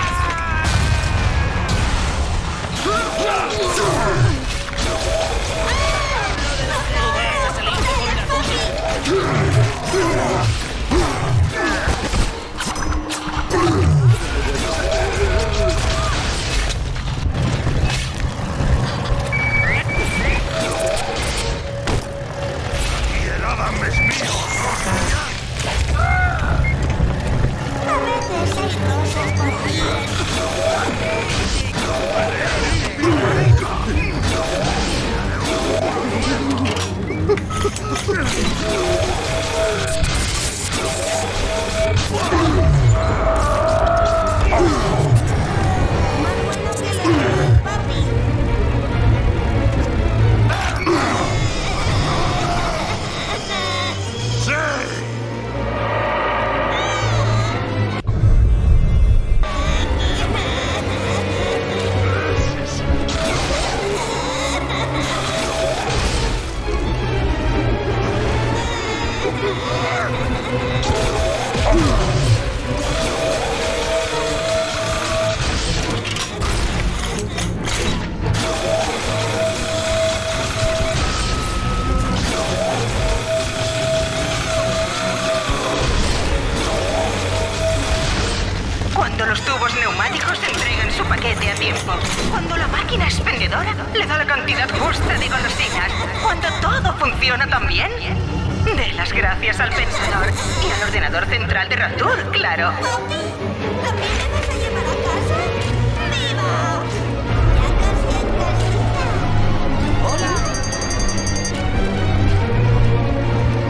S6: ¡Y el Adam es mío!
S14: A veces hay cosas por ahí. Más bueno que la luz, papi.
S7: Cuando los tubos neumáticos entregan su paquete a tiempo. Cuando la máquina expendedora le da la cantidad justa de golosinas. Cuando todo funciona tan bien. De las gracias al pensador y al ordenador central de Rapture, claro.
S14: Papi, ¿también me vas a llevar a casa? ¡Viva! Ya casi en casita.
S12: ¡Hola!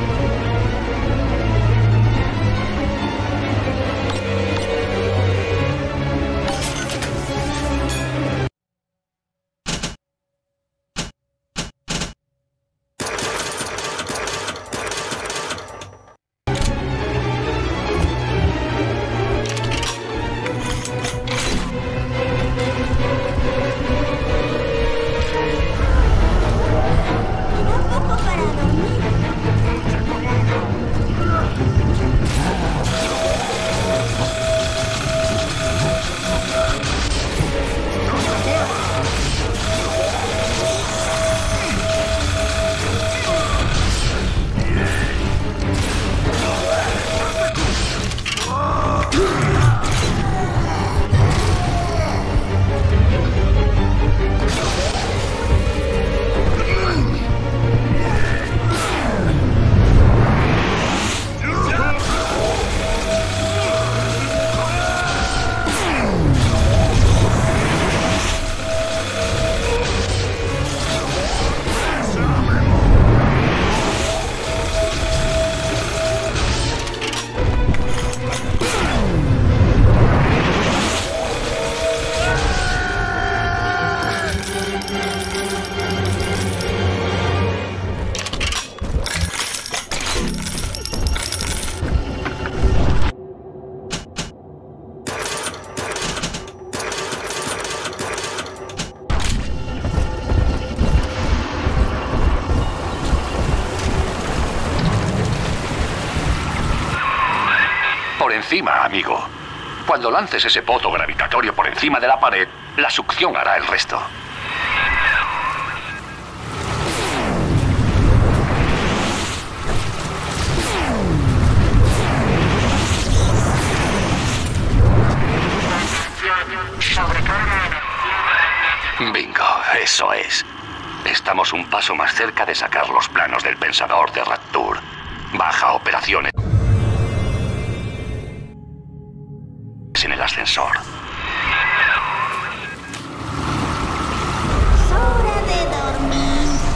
S2: encima, amigo. Cuando lances ese pozo gravitatorio por encima de la pared, la succión hará el resto. Bingo, eso es. Estamos un paso más cerca de sacar los planos del pensador de Rapture. Baja operaciones en el ascensor.
S14: Es hora de dormir.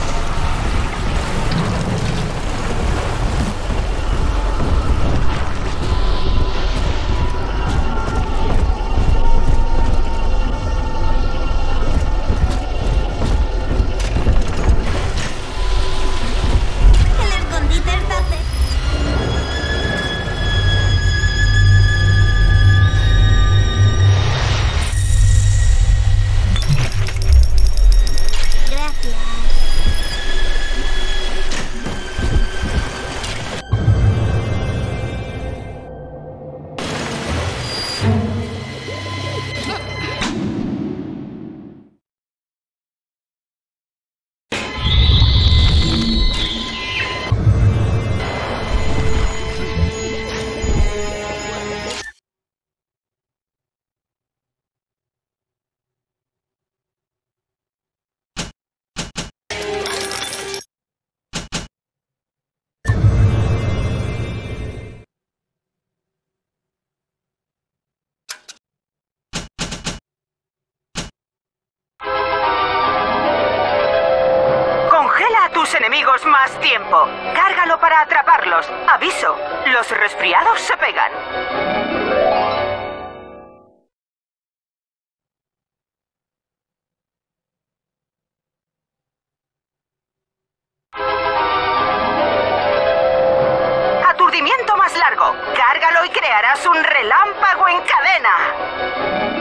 S14: El escondite está cerca.
S7: Enemigos más tiempo. Cárgalo para atraparlos. Aviso, los resfriados se pegan. Aturdimiento más largo. Cárgalo y crearás un relámpago en cadena.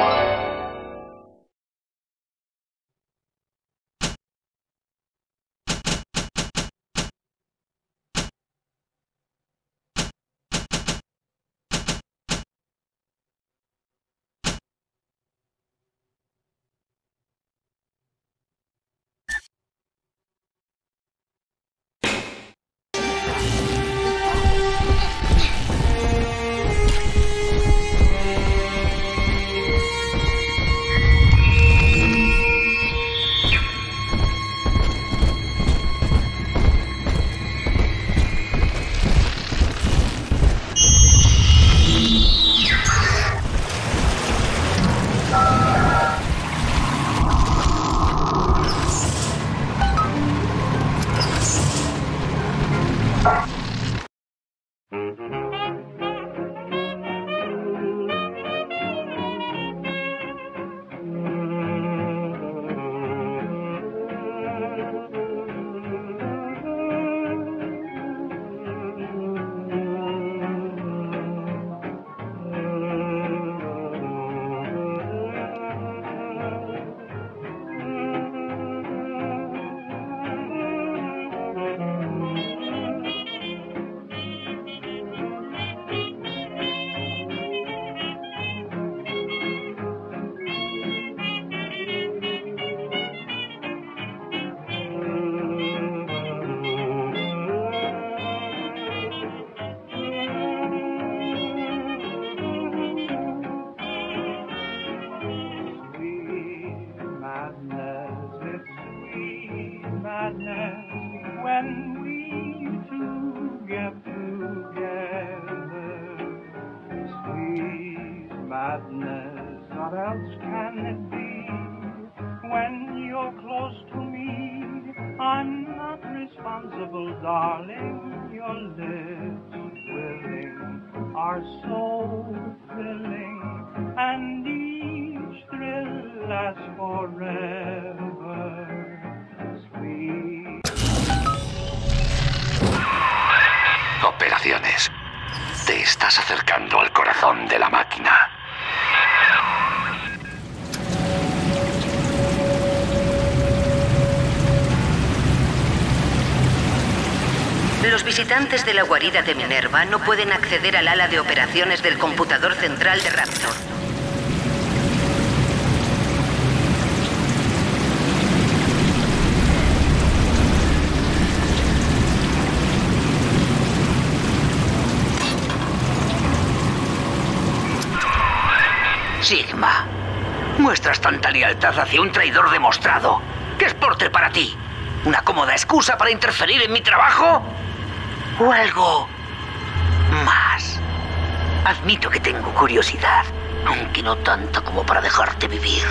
S2: Operaciones. Te estás acercando al corazón de la máquina.
S4: Los visitantes de la guarida de Minerva no pueden acceder al ala de operaciones del computador central de Raptor.
S1: Sigma, muestras tanta lealtad hacia un traidor demostrado. ¿Qué es Porter para ti? ¿Una cómoda excusa para interferir en mi trabajo? ¿O algo más? Admito que tengo curiosidad, aunque no tanta como para dejarte vivir.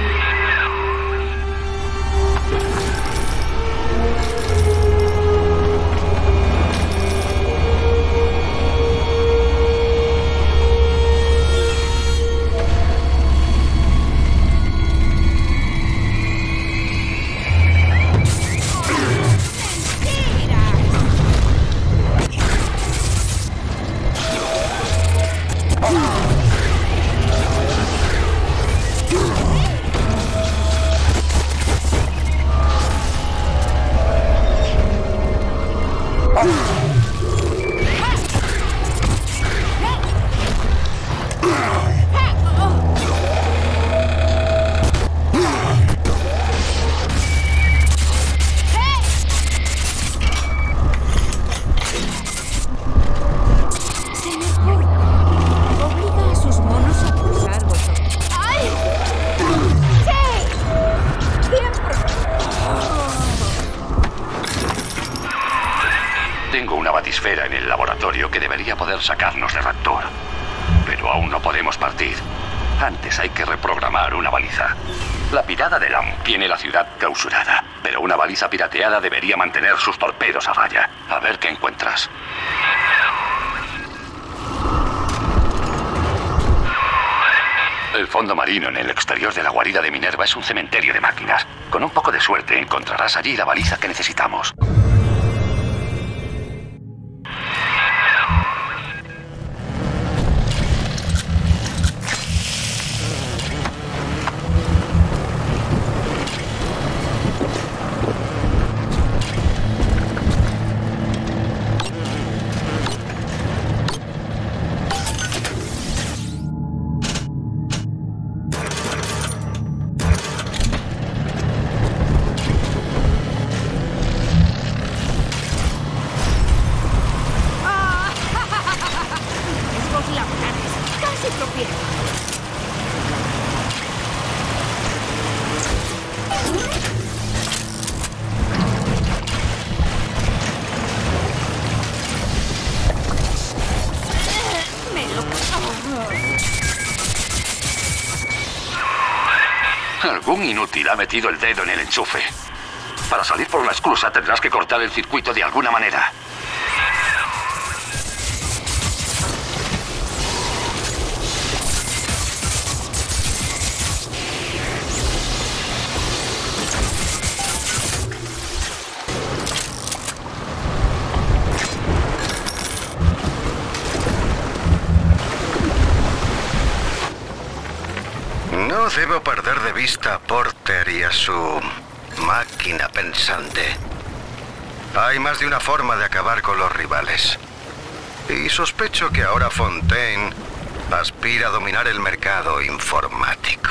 S2: Batisfera en el laboratorio que debería poder sacarnos de Raptor. Pero aún no podemos partir. Antes hay que reprogramar una baliza. La pirada de Lam tiene la ciudad clausurada, pero una baliza pirateada debería mantener sus torpedos a raya. A ver qué encuentras. El fondo marino en el exterior de la guarida de Minerva es un cementerio de máquinas. Con un poco de suerte encontrarás allí la baliza que necesitamos. Algún inútil ha metido el dedo en el enchufe. Para salir por la esclusa tendrás que cortar el circuito de alguna manera.
S3: No debo perder de vista a Porter y a su máquina pensante. Hay más de una forma de acabar con los rivales. Y sospecho que ahora Fontaine aspira a dominar el mercado informático.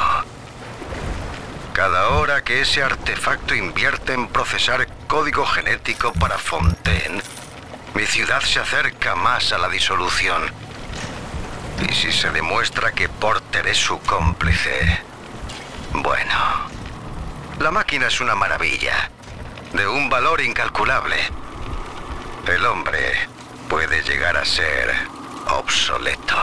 S3: Cada hora que ese artefacto invierte en procesar código genético para Fontaine, mi ciudad se acerca más a la disolución. Y si se demuestra que Porter es su cómplice... Bueno, la máquina es una maravilla, de un valor incalculable. El hombre puede llegar a ser obsoleto.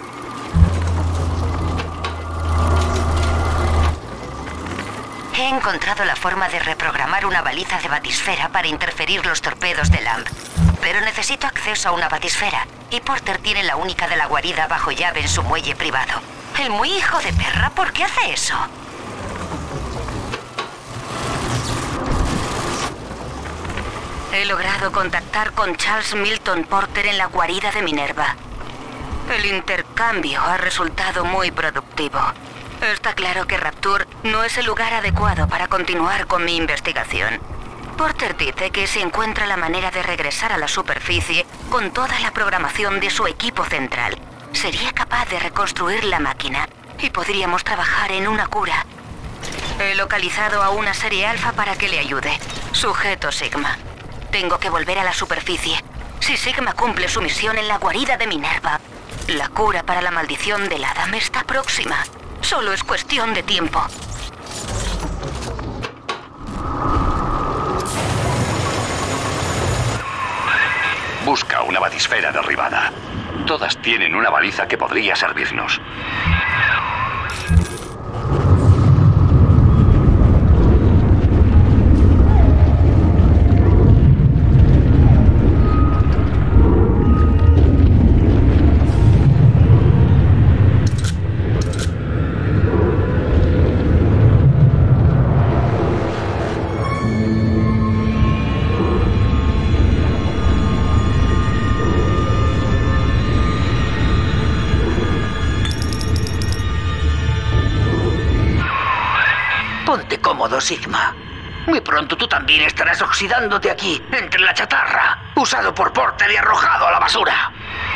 S4: He encontrado la forma de reprogramar una baliza de batisfera para interferir los torpedos de Lamb. Pero necesito acceso a una batisfera, y Porter tiene la única de la guarida bajo llave en su muelle privado. El muy hijo de perra, ¿por qué hace eso?
S10: He logrado contactar con Charles Milton Porter en la guarida de Minerva. El intercambio ha resultado muy productivo. Está claro que Rapture no es el lugar adecuado para continuar con mi investigación. Porter dice que si encuentra la manera de regresar a la superficie con toda la programación de su equipo central, sería capaz de reconstruir la máquina y podríamos trabajar en una cura. He localizado a una serie alfa para que le ayude. Sujeto Sigma. Tengo que volver a la superficie. Si Sigma cumple su misión en la guarida de Minerva, la cura para la maldición del Adam está próxima. Solo es cuestión de tiempo.
S2: Busca una batisfera derribada. Todas tienen una baliza que podría servirnos.
S1: Ponte cómodo, Sigma. Muy pronto tú también estarás oxidándote aquí, entre la chatarra, usado por Porter y arrojado a la basura.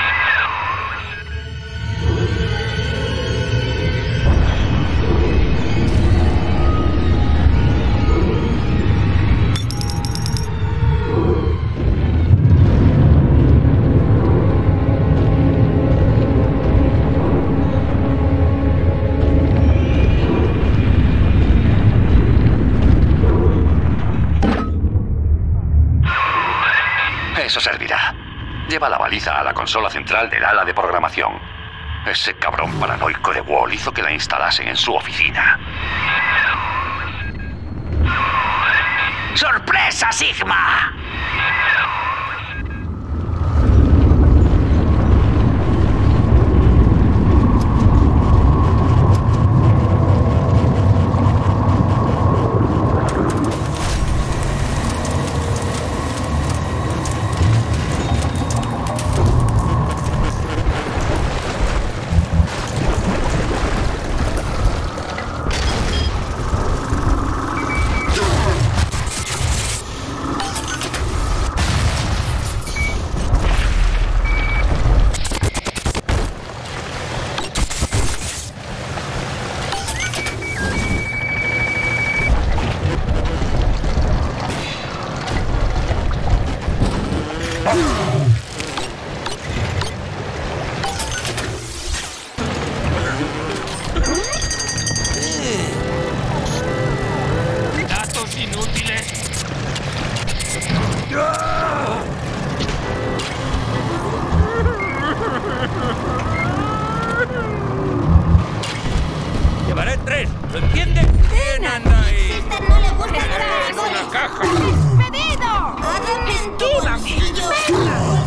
S2: Eso servirá. Lleva la baliza a la consola central del ala de programación. Ese cabrón paranoico de Wall hizo que la instalasen en su oficina.
S1: ¡Sorpresa, Sigma!
S5: Datos inútiles. Llevaré tres, ¿lo entiendes? ¿Quién anda ahí?
S14: No le gusta
S5: ¡Es una caja!
S14: ¡Despedido!
S5: ¡Esquina!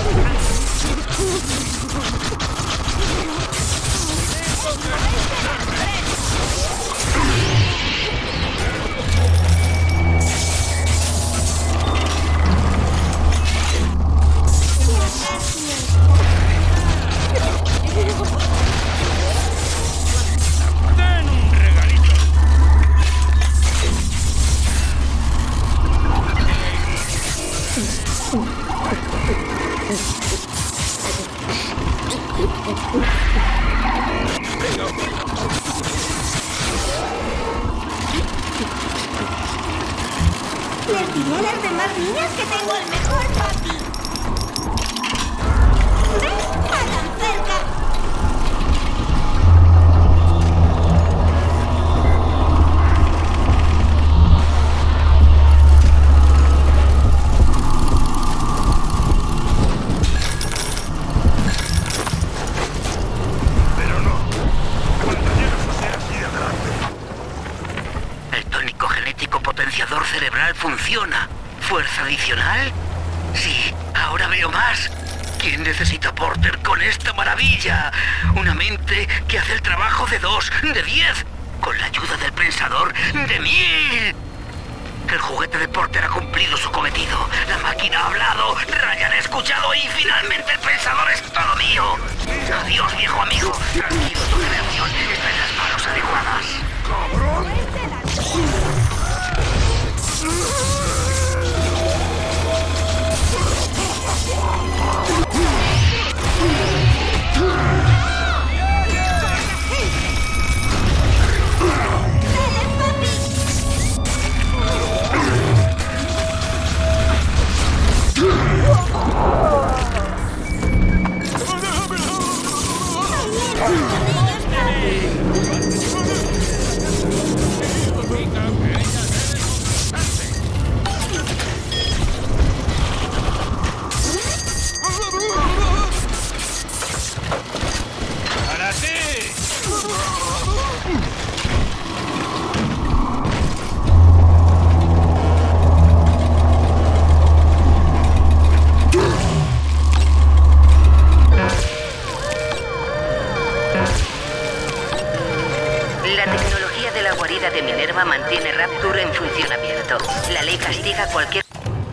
S14: Les diré a las demás niñas que tengo el mejor papi. ¿Ves? ¡A tan cerca!
S6: Pero no. Cuando llegas a ser así de adelante.
S1: El tónico genético potenciador cerebral funciona. ¿Fuerza adicional? Sí, ahora veo más. ¿Quién necesita a Porter con esta maravilla? Una mente que hace el trabajo de dos, de diez, con la ayuda del pensador de mil. El juguete de Porter ha cumplido su cometido. La máquina ha hablado, Ryan ha escuchado y finalmente el pensador es todo mío. Adiós, viejo amigo. Tranquilo, tu creación está en las manos adecuadas.
S6: ¡Cabrón!
S4: De Minerva mantiene Rapture en funcionamiento. La ley castiga cualquier...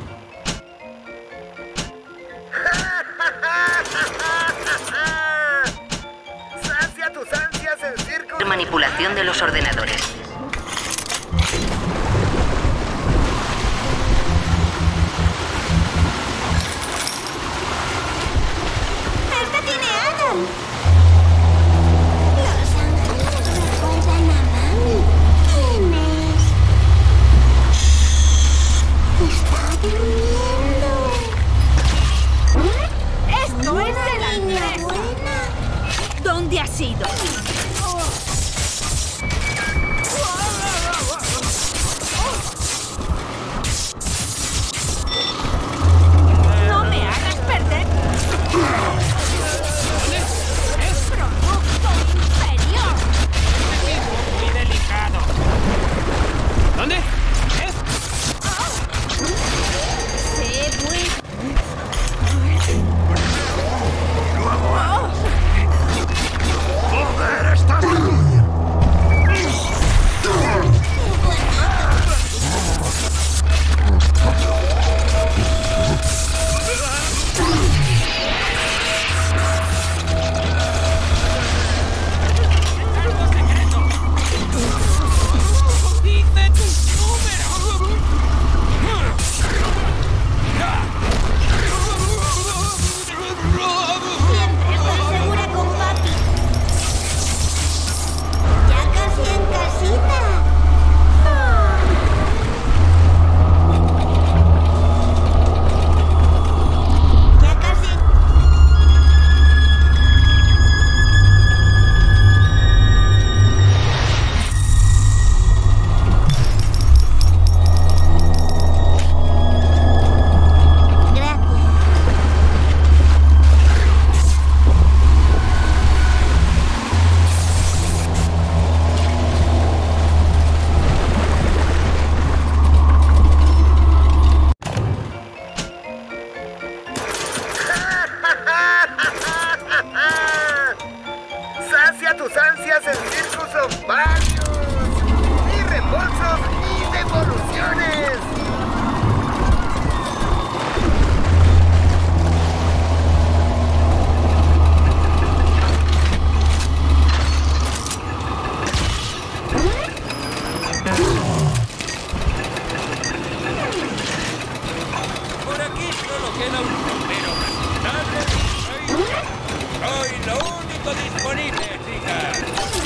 S17: ¡Sacia tus ansias en círculo!
S4: manipulación de los ordenadores.
S14: ¡Esta tiene alas! Los ángeles recuerdan a mami. ¿Quién es? Está durmiendo.
S12: ¡Esto es de la
S14: niña
S12: empresa!
S14: buena.
S12: ¿Dónde has ido? ¡No me hagas perder! ¡Es producto inferior!
S5: Muy delicado. ¿Dónde? ¿Eh?
S12: Sé muy...
S6: ¡Joder!
S5: queda un bombero responsable. Soy, soy lo único disponible, chicas.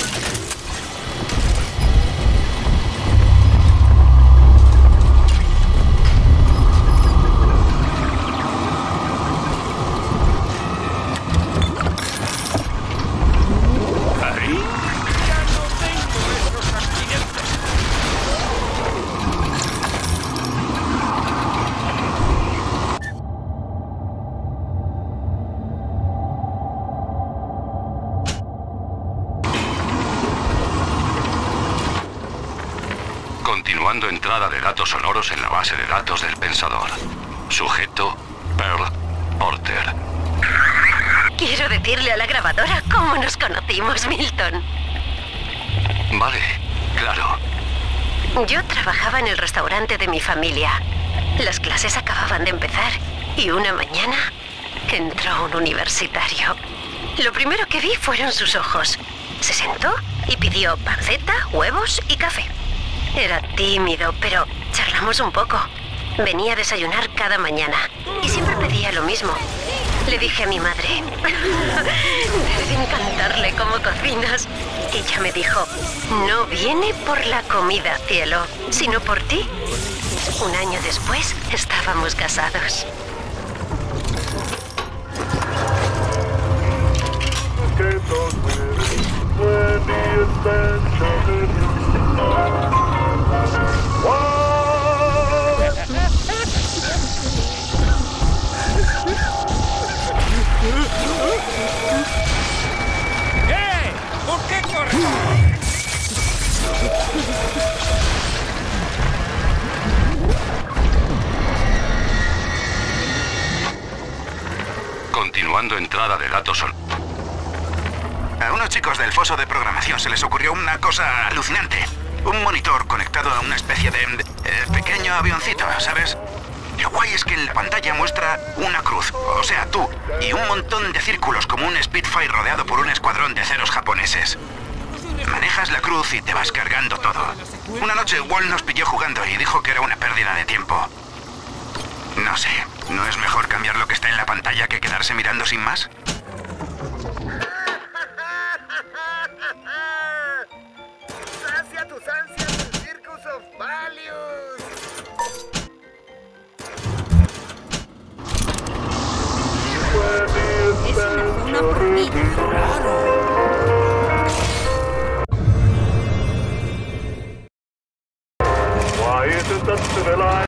S2: Continuando entrada de datos sonoros en la base de datos del Pensador. Sujeto, Pearl Porter.
S18: Quiero decirle a la grabadora cómo nos conocimos, Milton.
S2: Vale, claro.
S18: Yo trabajaba en el restaurante de mi familia. Las clases acababan de empezar y una mañana entró un universitario. Lo primero que vi fueron sus ojos. Se sentó y pidió panceta, huevos y café. Era tímido, pero charlamos un poco. Venía a desayunar cada mañana y siempre pedía lo mismo. Le dije a mi madre, debe encantarle cómo cocinas. Ella me dijo, no viene por la comida, cielo, sino por ti. Un año después, estábamos casados.
S5: ¡Eh! ¿Por qué corres?
S2: Continuando entrada de datos son...
S16: A unos chicos del foso de programación se les ocurrió una cosa alucinante. Un monitor conectado a una especie de, de, de pequeño avioncito, ¿sabes? Lo guay es que en la pantalla muestra una cruz, o sea, tú, y un montón de círculos como un Spitfire rodeado por un escuadrón de ceros japoneses. Manejas la cruz y te vas cargando todo. Una noche Wall nos pilló jugando y dijo que era una pérdida de tiempo. No sé, ¿no es mejor cambiar lo que está en la pantalla que quedarse mirando sin más?
S17: Sacia tus ansias del Circus of Values.
S12: Es una zona prohibida. Raro.
S6: Why isn't that civilized?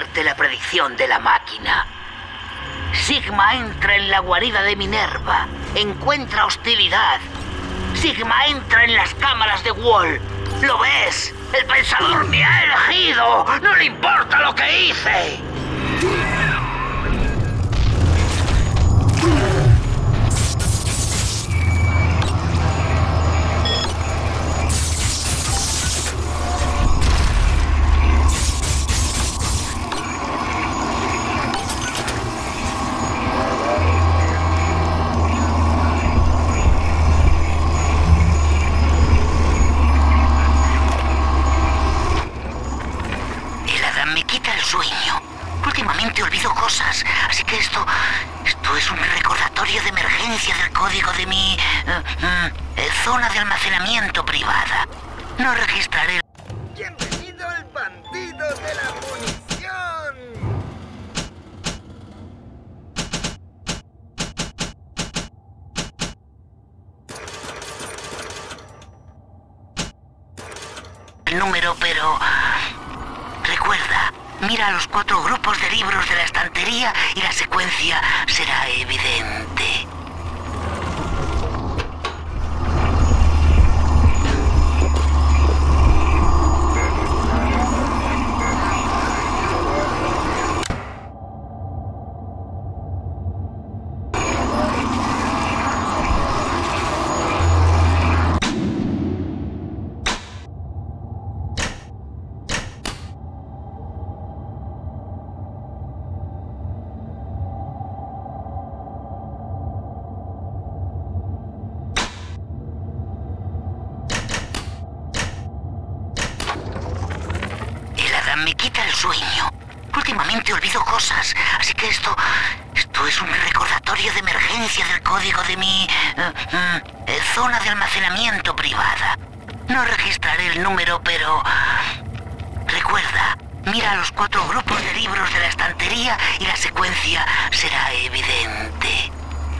S1: darte la predicción de la máquina. Sigma entra en la guarida de Minerva. Encuentra hostilidad. Sigma entra en las cámaras de Wall. ¿Lo ves? El pensador me ha elegido. No le importa lo que hice. Últimamente olvido cosas, así que esto... Esto es un recordatorio de emergencia del código de mi... Uh, uh, zona de almacenamiento privada. No registraré...
S17: ¡Bienvenido al bandido de la munición!
S1: El número, pero... Recuerda... Mira los cuatro grupos de libros de la estantería y la secuencia será evidente. Me quita el sueño. Últimamente olvido cosas, así que esto... Esto es un recordatorio de emergencia del código de mi... Uh, uh, zona de almacenamiento privada. No registraré el número, pero... Recuerda, mira los cuatro grupos de libros de la estantería y la secuencia será evidente.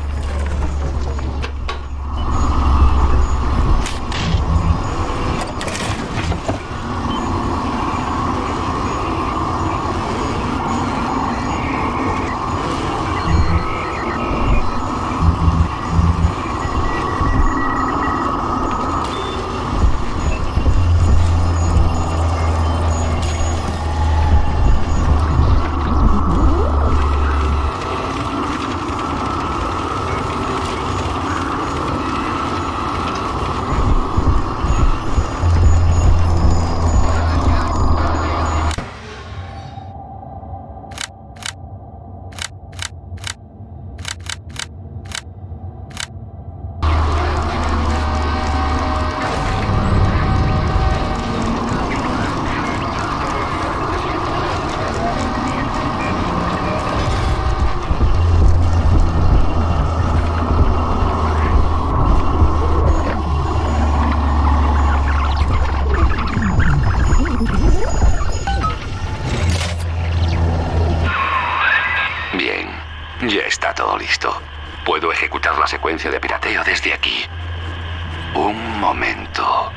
S2: Ya está todo listo. Puedo ejecutar la secuencia de pirateo desde aquí. Un momento.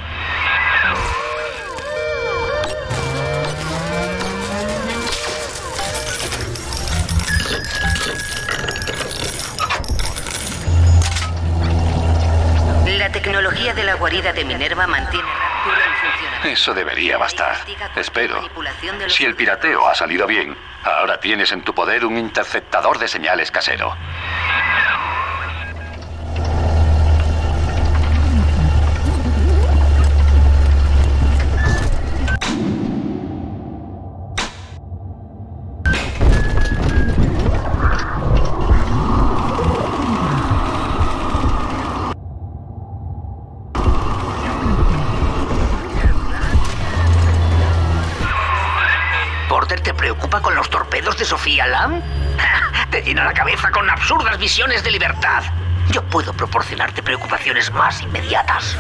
S4: La tecnología de la guarida de Minerva mantiene Rapture en funcionamiento.
S2: Eso debería bastar. Espero. Si el pirateo ha salido bien, ahora tienes en tu poder un interceptador de señales casero.
S1: ¿Te preocupa con los torpedos de Sofía Lam? Te llena la cabeza con absurdas visiones de libertad. Yo puedo proporcionarte preocupaciones más inmediatas.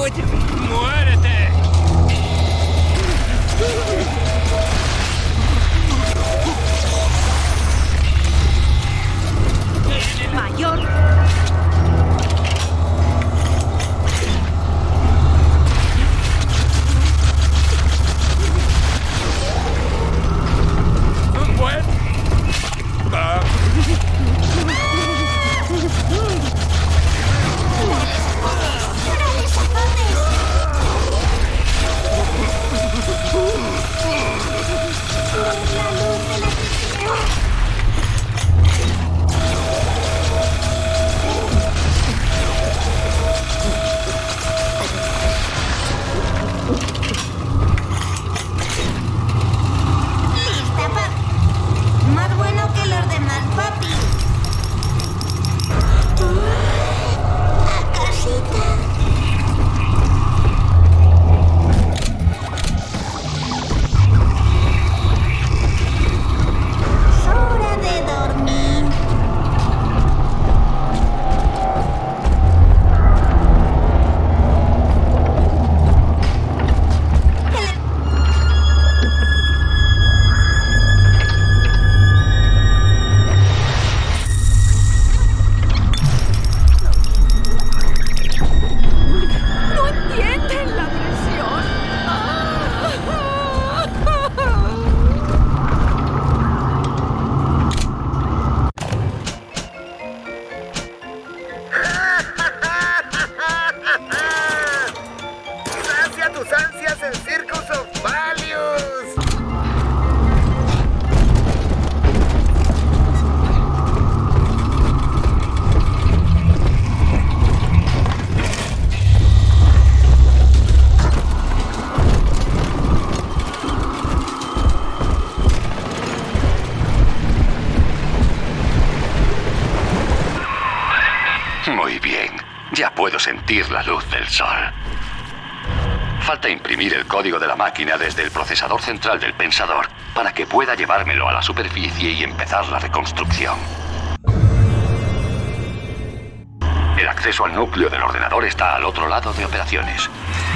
S5: Pues muérete.
S12: Mayor.
S5: Bueno. Va.
S14: Lista, papi. Más bueno que los demás, papi. A casita. Es hora de dormir.
S12: No entienden la presión.
S17: ¡Sacia tus ansias en Circus of Values!
S2: Muy bien. Ya puedo sentir la luz del sol. Falta imprimir el código de la máquina desde el procesador central del pensador para que pueda llevármelo a la superficie y empezar la reconstrucción. El acceso al núcleo del ordenador está al otro lado de operaciones.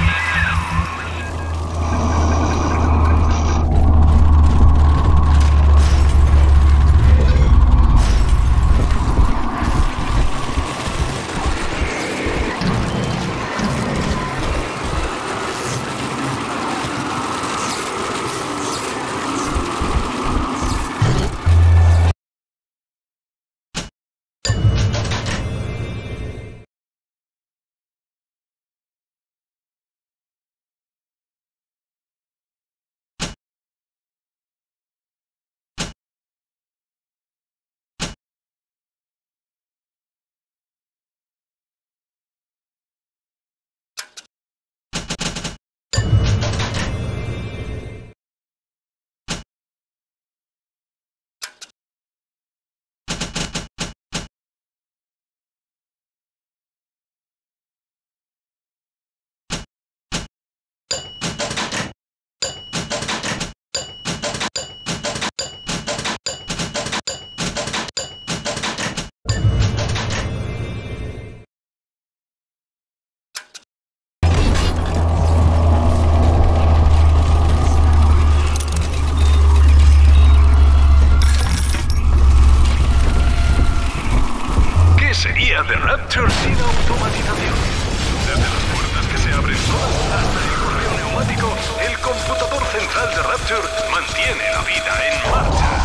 S6: Sería The Rapture sin automatización. Desde las puertas que se abren solas hasta el correo neumático, el computador central de Rapture mantiene la vida en marcha.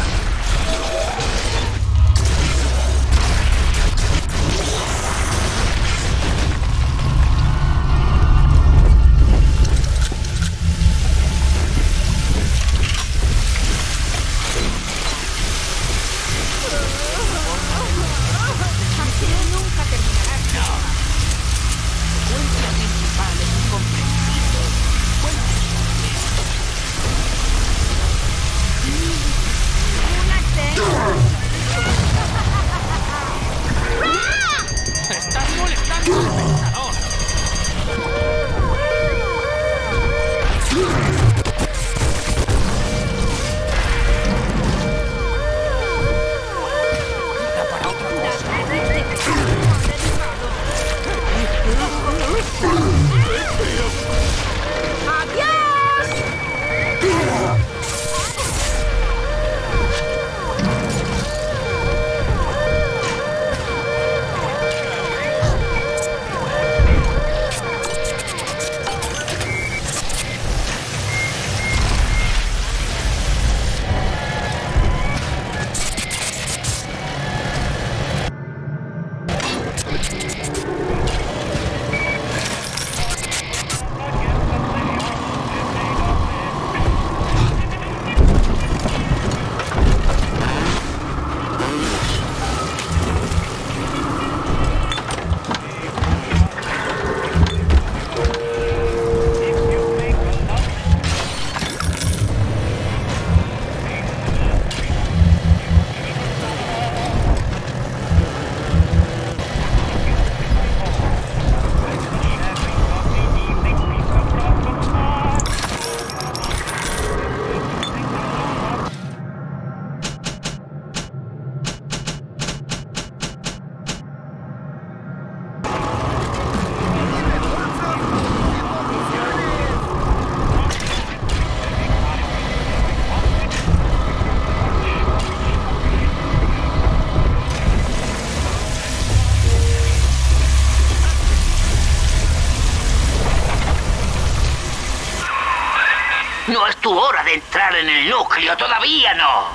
S1: No es tu hora de entrar en el núcleo, todavía no.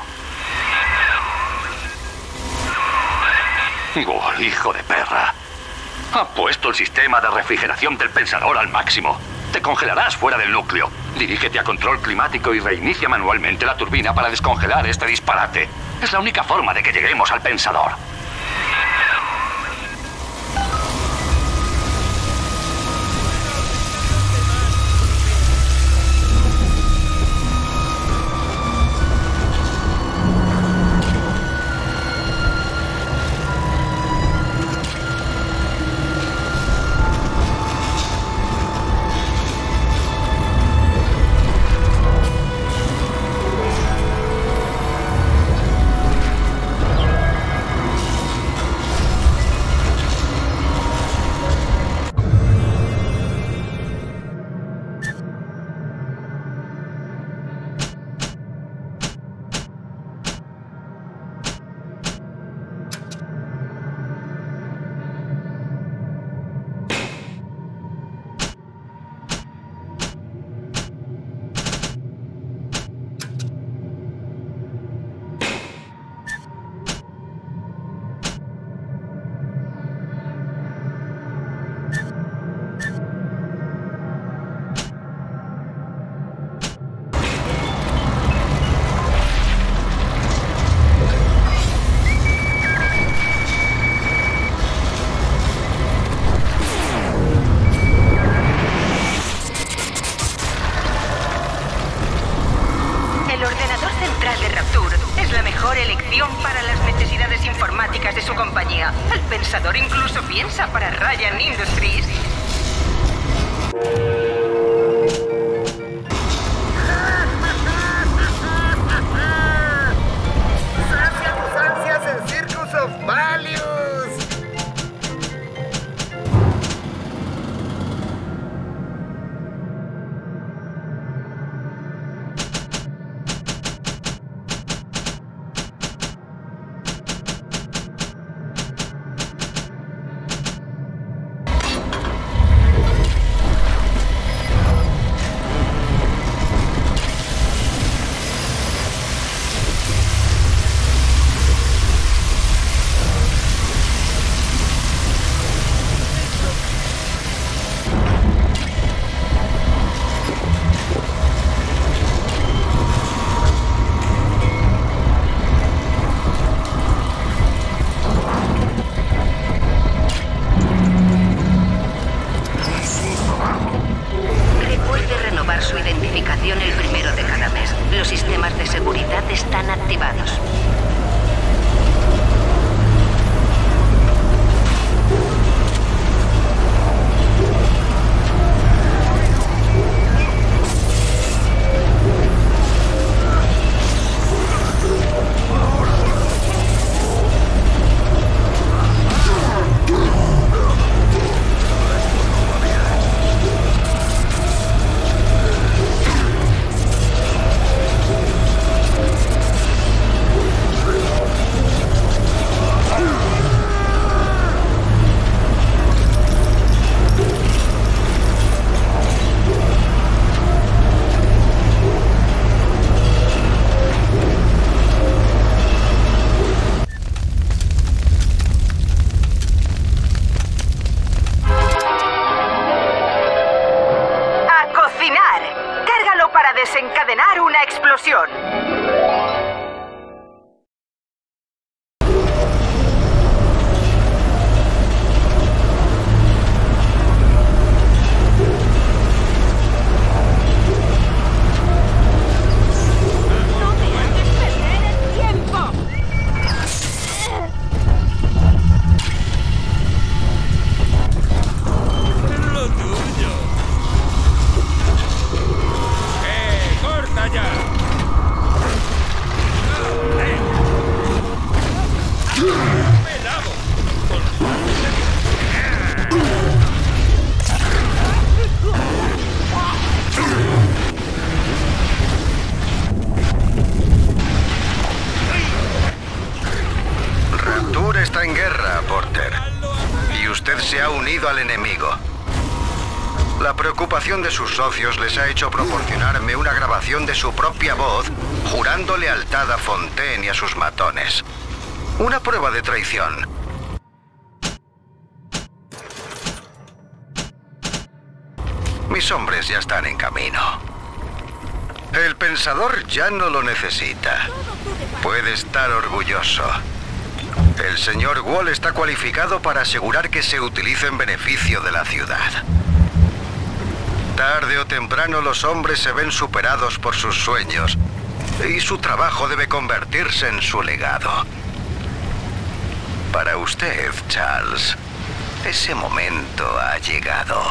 S2: Oh, hijo de perra. Ha puesto el sistema de refrigeración del pensador al máximo. Te congelarás fuera del núcleo. Dirígete a control climático y reinicia manualmente la turbina para descongelar este disparate. Es la única forma de que lleguemos al pensador.
S7: Para las necesidades informáticas de su compañía. El pensador incluso piensa para Ryan Industries.
S17: ¡Sacia tus ansias en Circus of Values!
S4: El primero de cada mes. Los sistemas de seguridad están activados.
S7: Desencadenar una explosión.
S3: Está en guerra, Porter. Y usted se ha unido al enemigo. La preocupación de sus socios les ha hecho proporcionarme una grabación de su propia voz, jurando lealtad a Fontaine y a sus matones. Una prueba de traición. Mis hombres ya están en camino. El pensador ya no lo necesita. Puede estar orgulloso. El señor Wall está cualificado para asegurar que se utilice en beneficio de la ciudad. Tarde o temprano los hombres se ven superados por sus sueños y su trabajo debe convertirse en su legado. Para usted, Charles, ese momento ha llegado.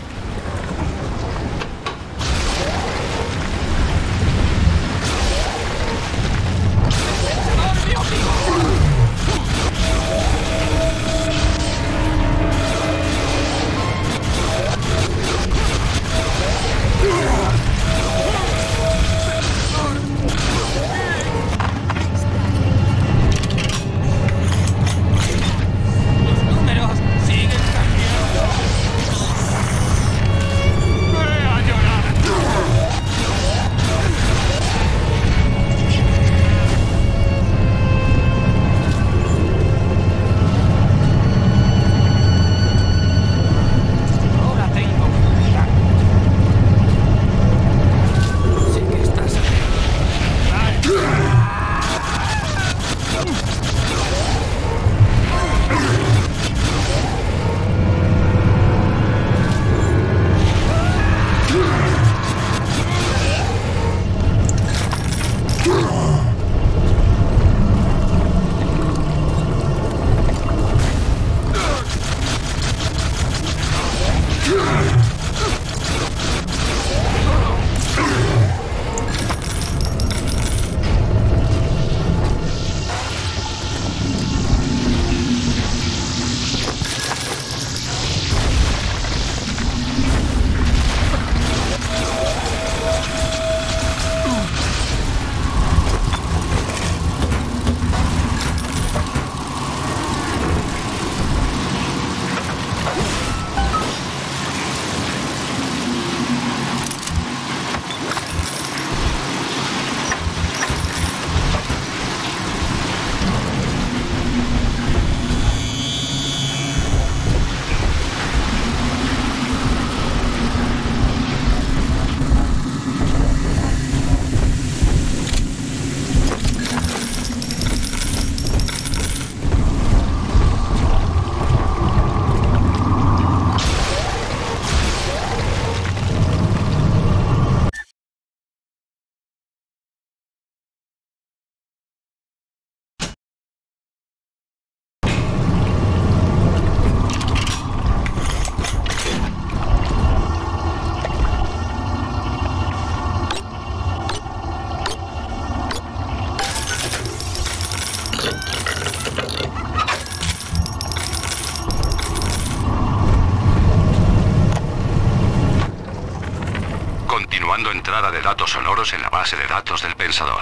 S2: Entrada de datos sonoros en la base de datos del pensador.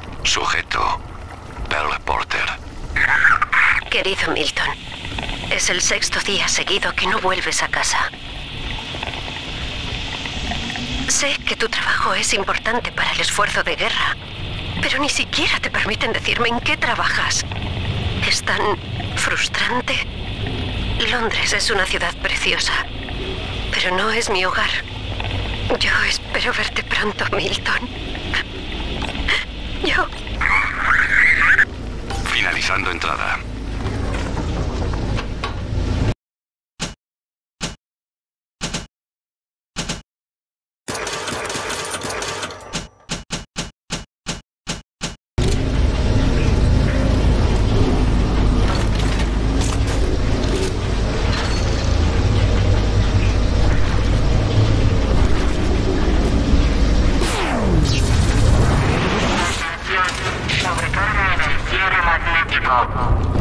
S2: Sujeto: Pearl Porter.
S18: Querido Milton, es el sexto día seguido que no vuelves a casa. Sé que tu trabajo es importante para el esfuerzo de guerra, pero ni siquiera te permiten decirme en qué trabajas. Es tan frustrante. Londres es una ciudad preciosa, pero no es mi hogar. Yo espero verte pronto, Milton. Yo...
S2: Finalizando entrada.
S11: Sobrecarga en el cierre magnético.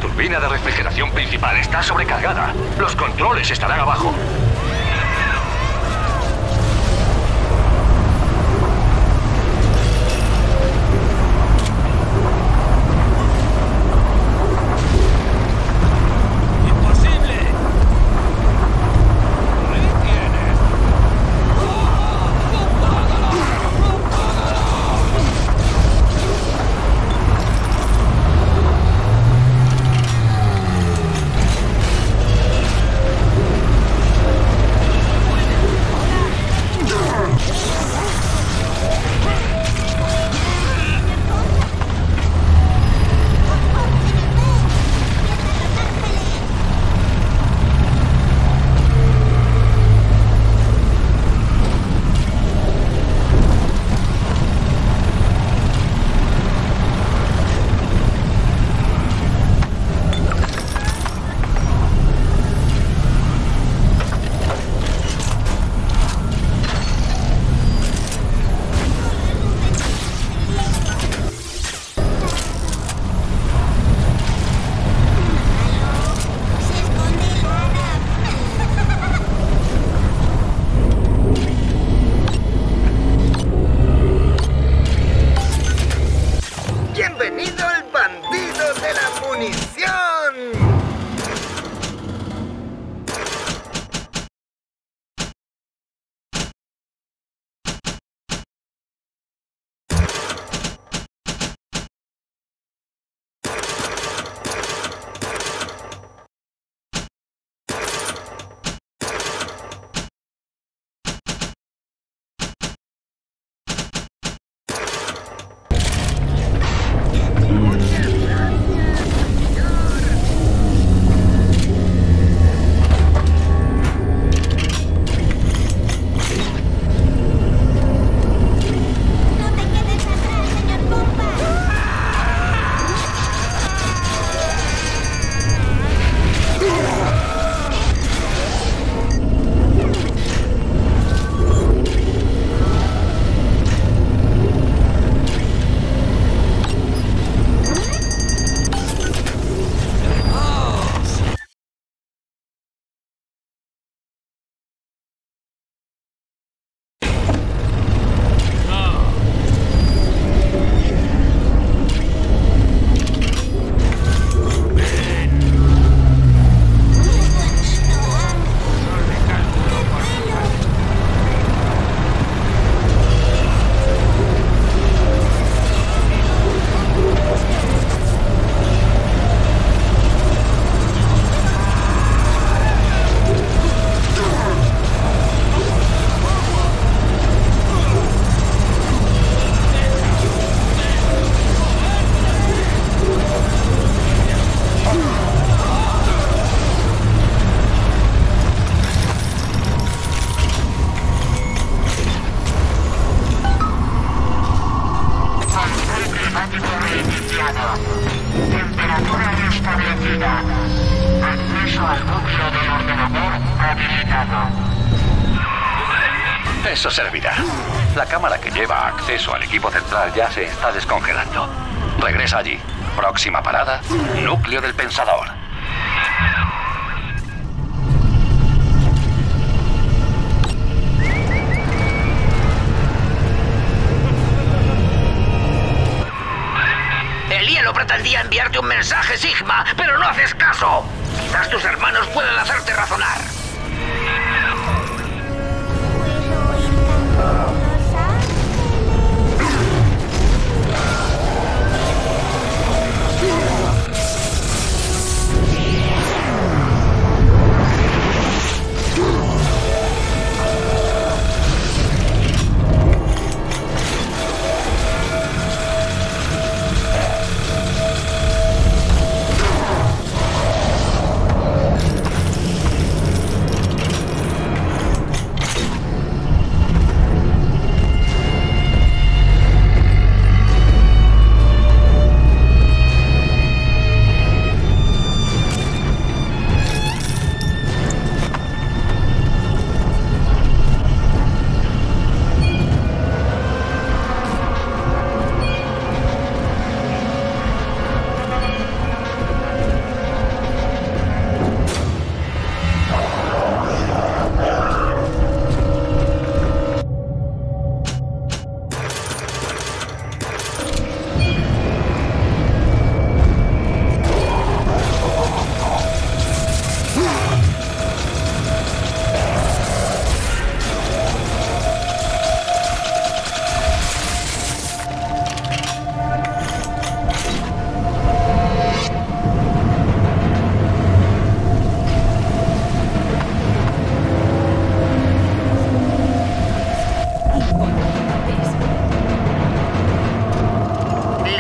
S2: turbina de refrigeración principal está sobrecargada. Los controles estarán abajo.
S17: ¡Bienvenido al bandido de la munición!
S11: Temperatura restablecida. Acceso al núcleo del ordenador habilitado.
S2: Eso servirá. La cámara que lleva acceso al equipo central ya se está descongelando. Regresa allí. Próxima parada, núcleo del pensador.
S1: El hielo pretendía enviarte un mensaje, Sigma, pero no haces caso. Quizás tus hermanos puedan hacerte razonar.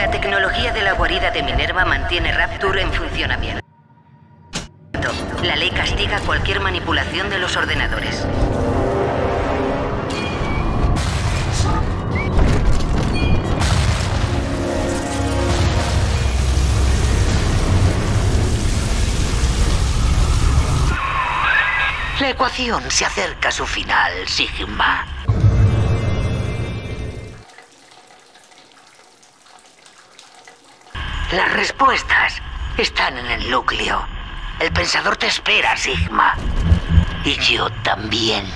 S4: La tecnología de la guarida de Minerva mantiene Rapture en funcionamiento. La ley castiga cualquier manipulación de los ordenadores.
S1: La ecuación se acerca a su final, Sigma. Las respuestas están en el núcleo. El pensador te espera, Sigma. Y yo también.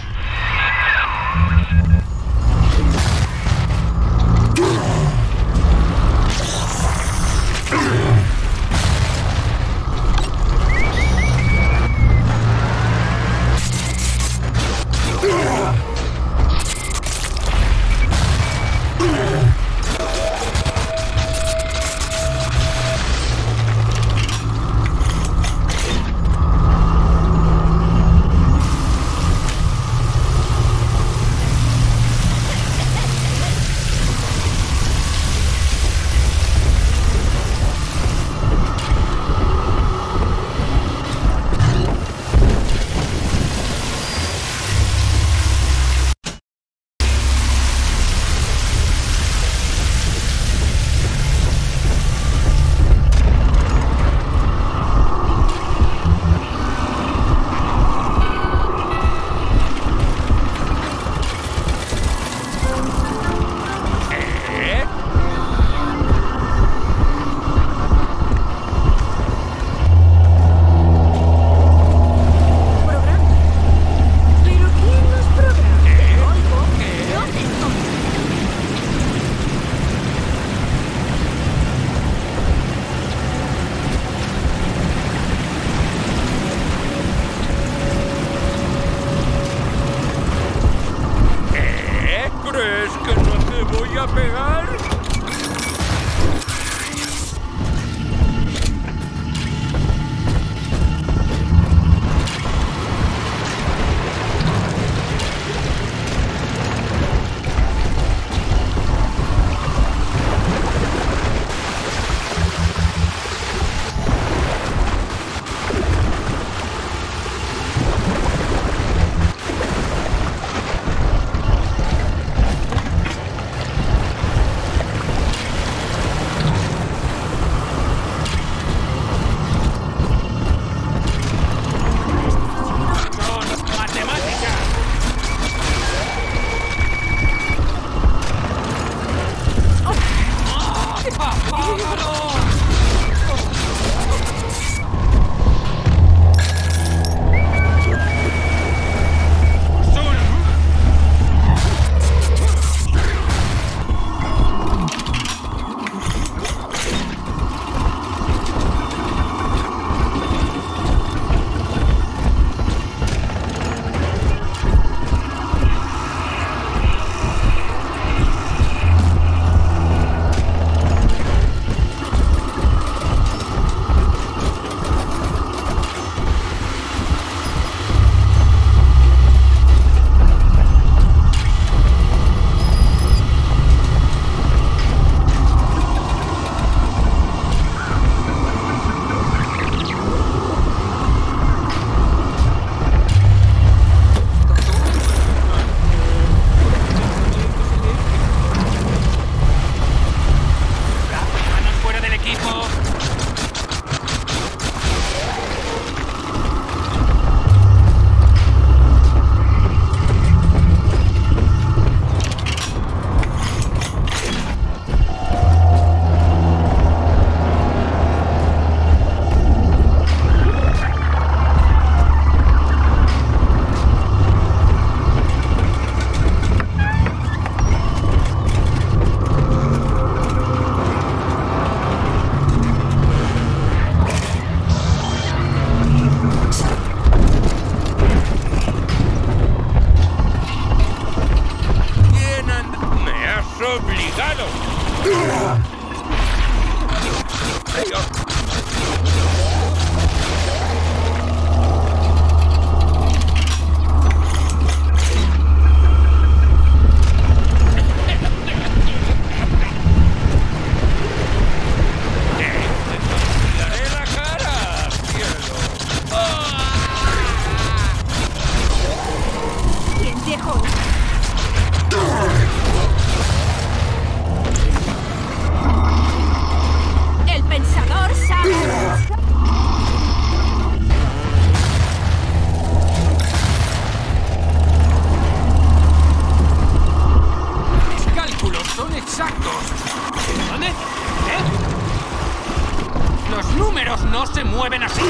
S5: Helicópteros no se mueven así.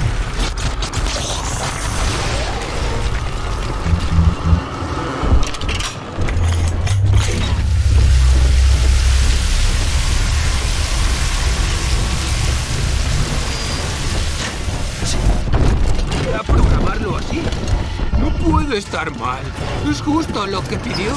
S5: ¿Para programarlo así? No puede estar mal. Es justo lo que pidió.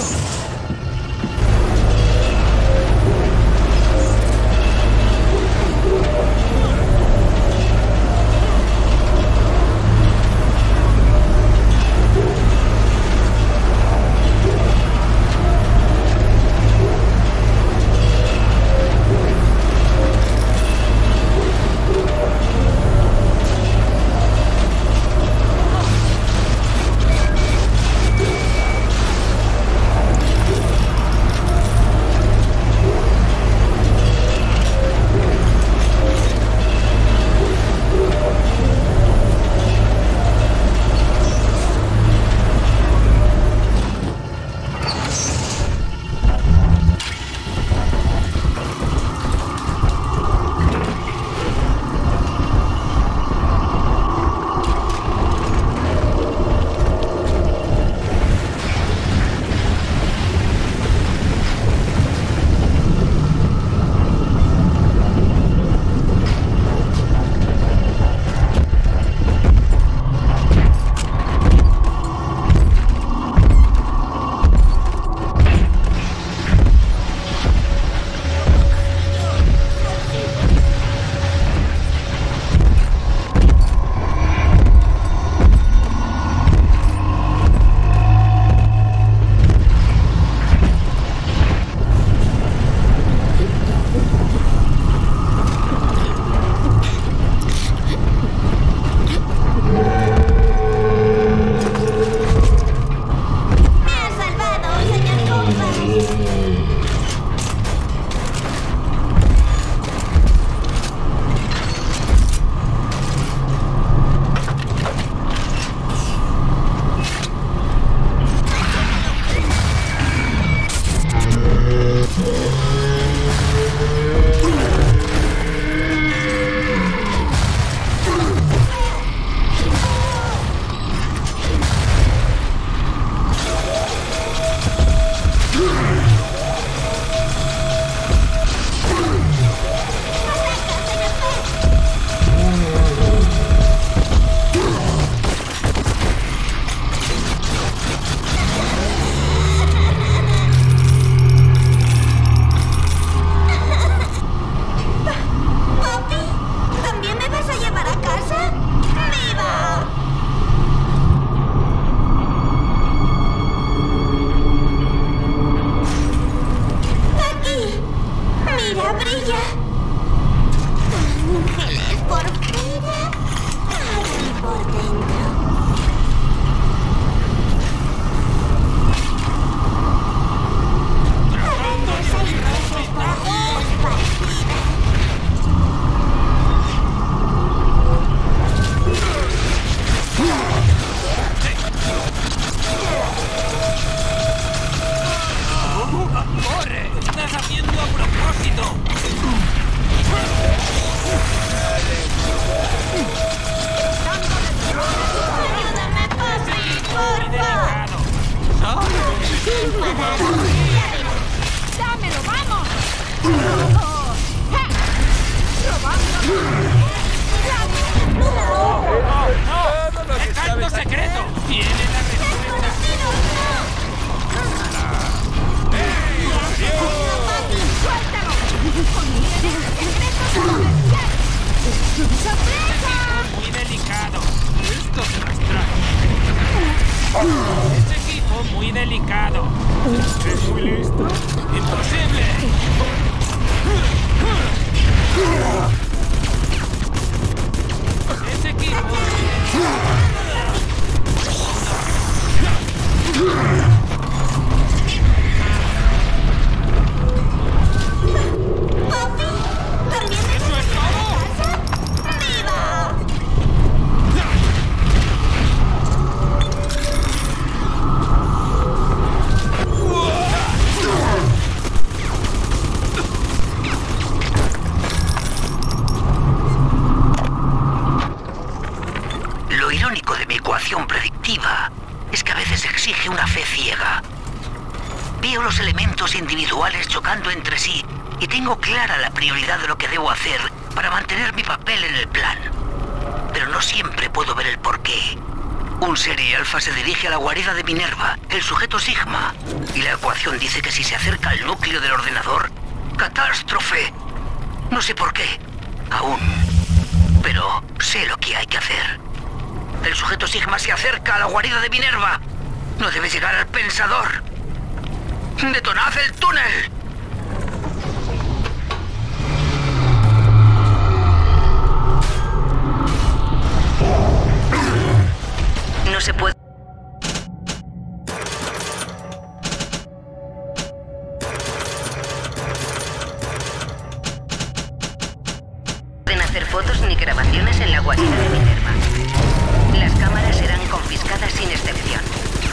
S12: ¡Dámelo, vamos!
S5: ¡No! ¡Canto secreto! ¡Tiene la respuesta!
S12: ¡Suéltalo! ¡Sorpresa!
S5: Muy delicado. Esto se rastrea. Ese equipo muy delicado. ¿Es muy listo? ¡Imposible! Ese equipo muy delicado.
S1: los elementos individuales chocando entre sí y tengo clara la prioridad de lo que debo hacer para mantener mi papel en el plan. Pero no siempre puedo ver el porqué. Un Serie Alpha se dirige a la guarida de Minerva, el sujeto Sigma, y la ecuación dice que si se acerca al núcleo del ordenador, ¡catástrofe! No sé por qué, aún, pero sé lo que hay que hacer. El sujeto Sigma se acerca a la guarida de Minerva. No debe llegar al pensador. ¡Detonad el túnel!
S4: No se puede... pueden hacer fotos ni grabaciones en la guarida de Minerva. Las cámaras serán confiscadas sin excepción.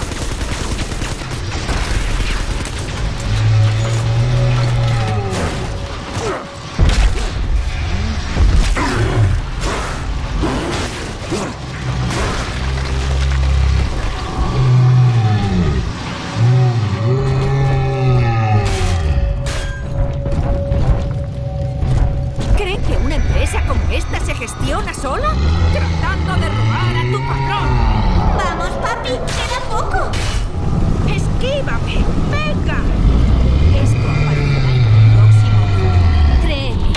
S12: ¿Cree que una empresa como esta se gestiona sola? ¡Tratando de robar a tu patrón!
S14: Vamos, papi, queda poco.
S12: ¡Esquívame! ¡Venga! Esto aparecerá en el próximo vídeo. Créeme.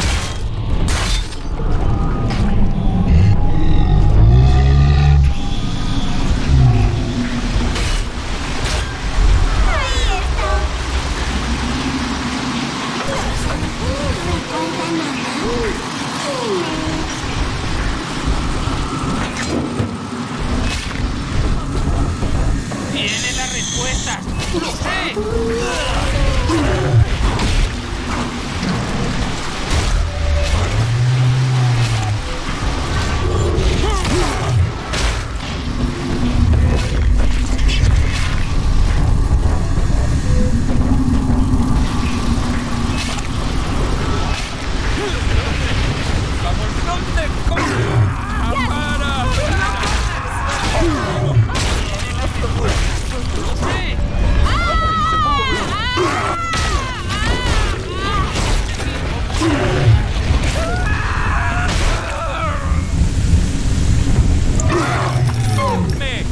S14: Ahí está. ¿Recuerdan a mamá? ¿Quién es?
S5: Tiene las respuestas. ¡Lo sé! ¡La bolsón de co- ¡Para! ¡Sí! Me.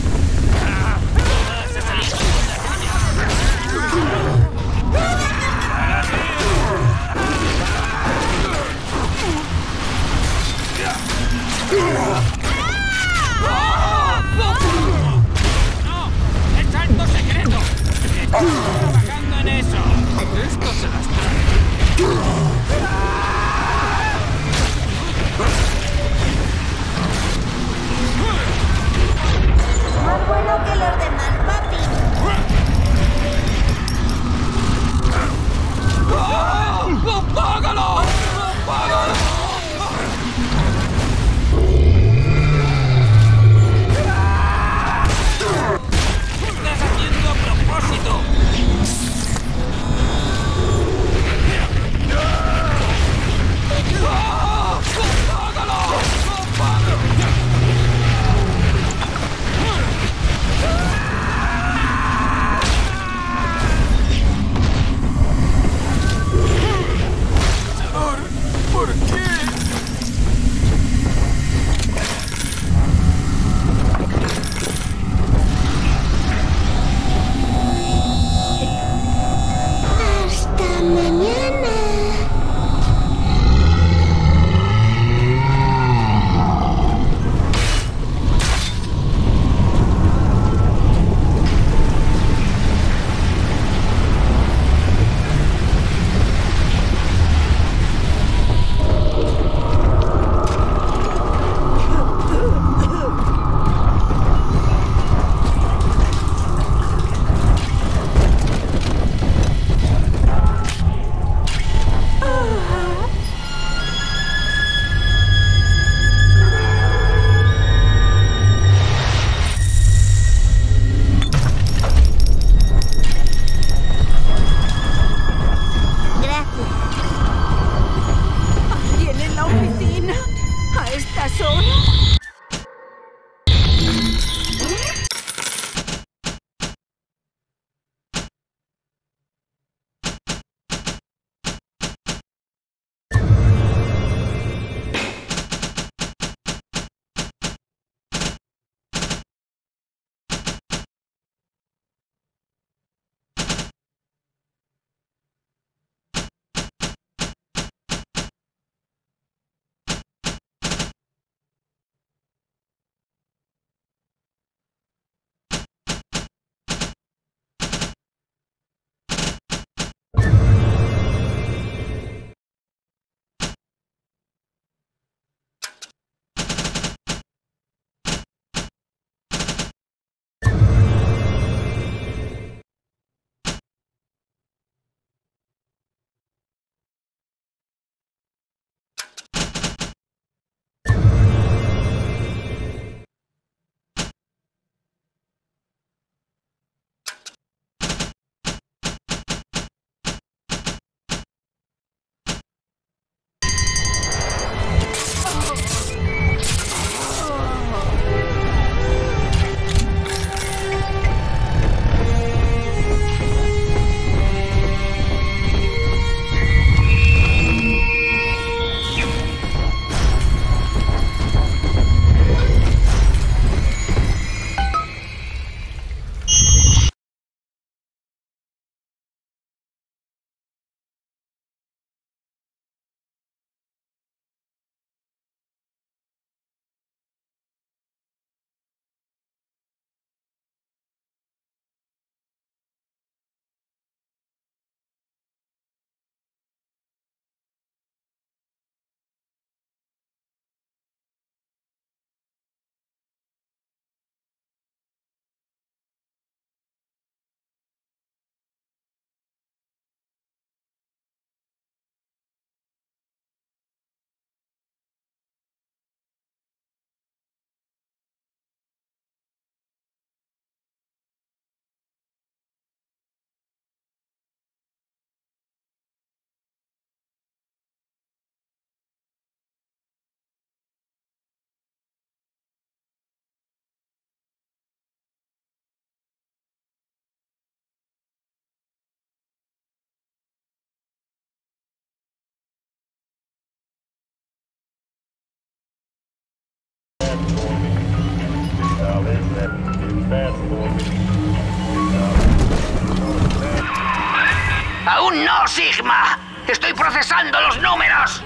S1: Sigma! ¡Estoy procesando los números!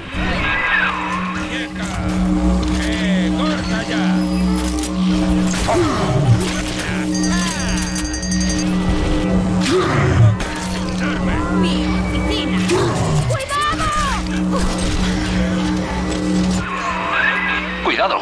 S5: ¡Eh, corta ya!
S12: ¡Mi oficina! ¡Cuidado!
S2: ¡Cuidado!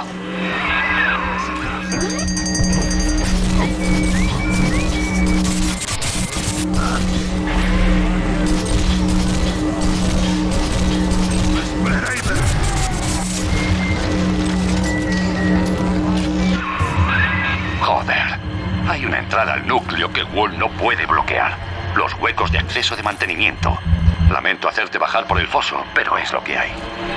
S2: Joder, hay una entrada al núcleo que Wall no puede bloquear. Los huecos de acceso de mantenimiento. Lamento hacerte bajar por el foso, pero es lo que hay.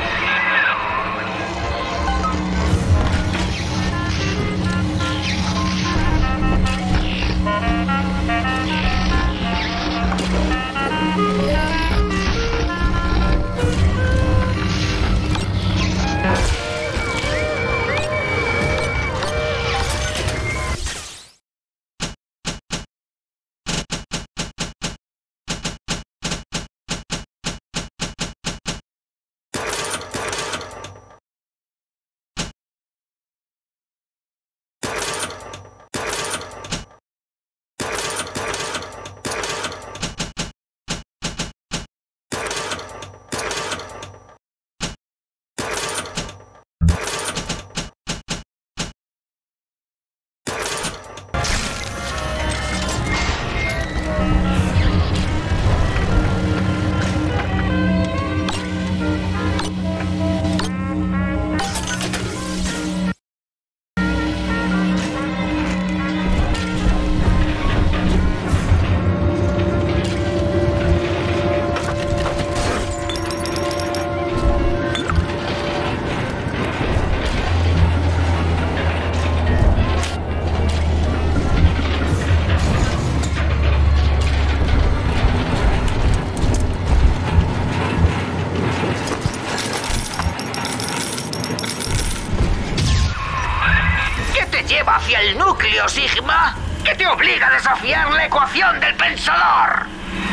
S1: Hacia el núcleo, Sigma, que te obliga a desafiar la ecuación del pensador.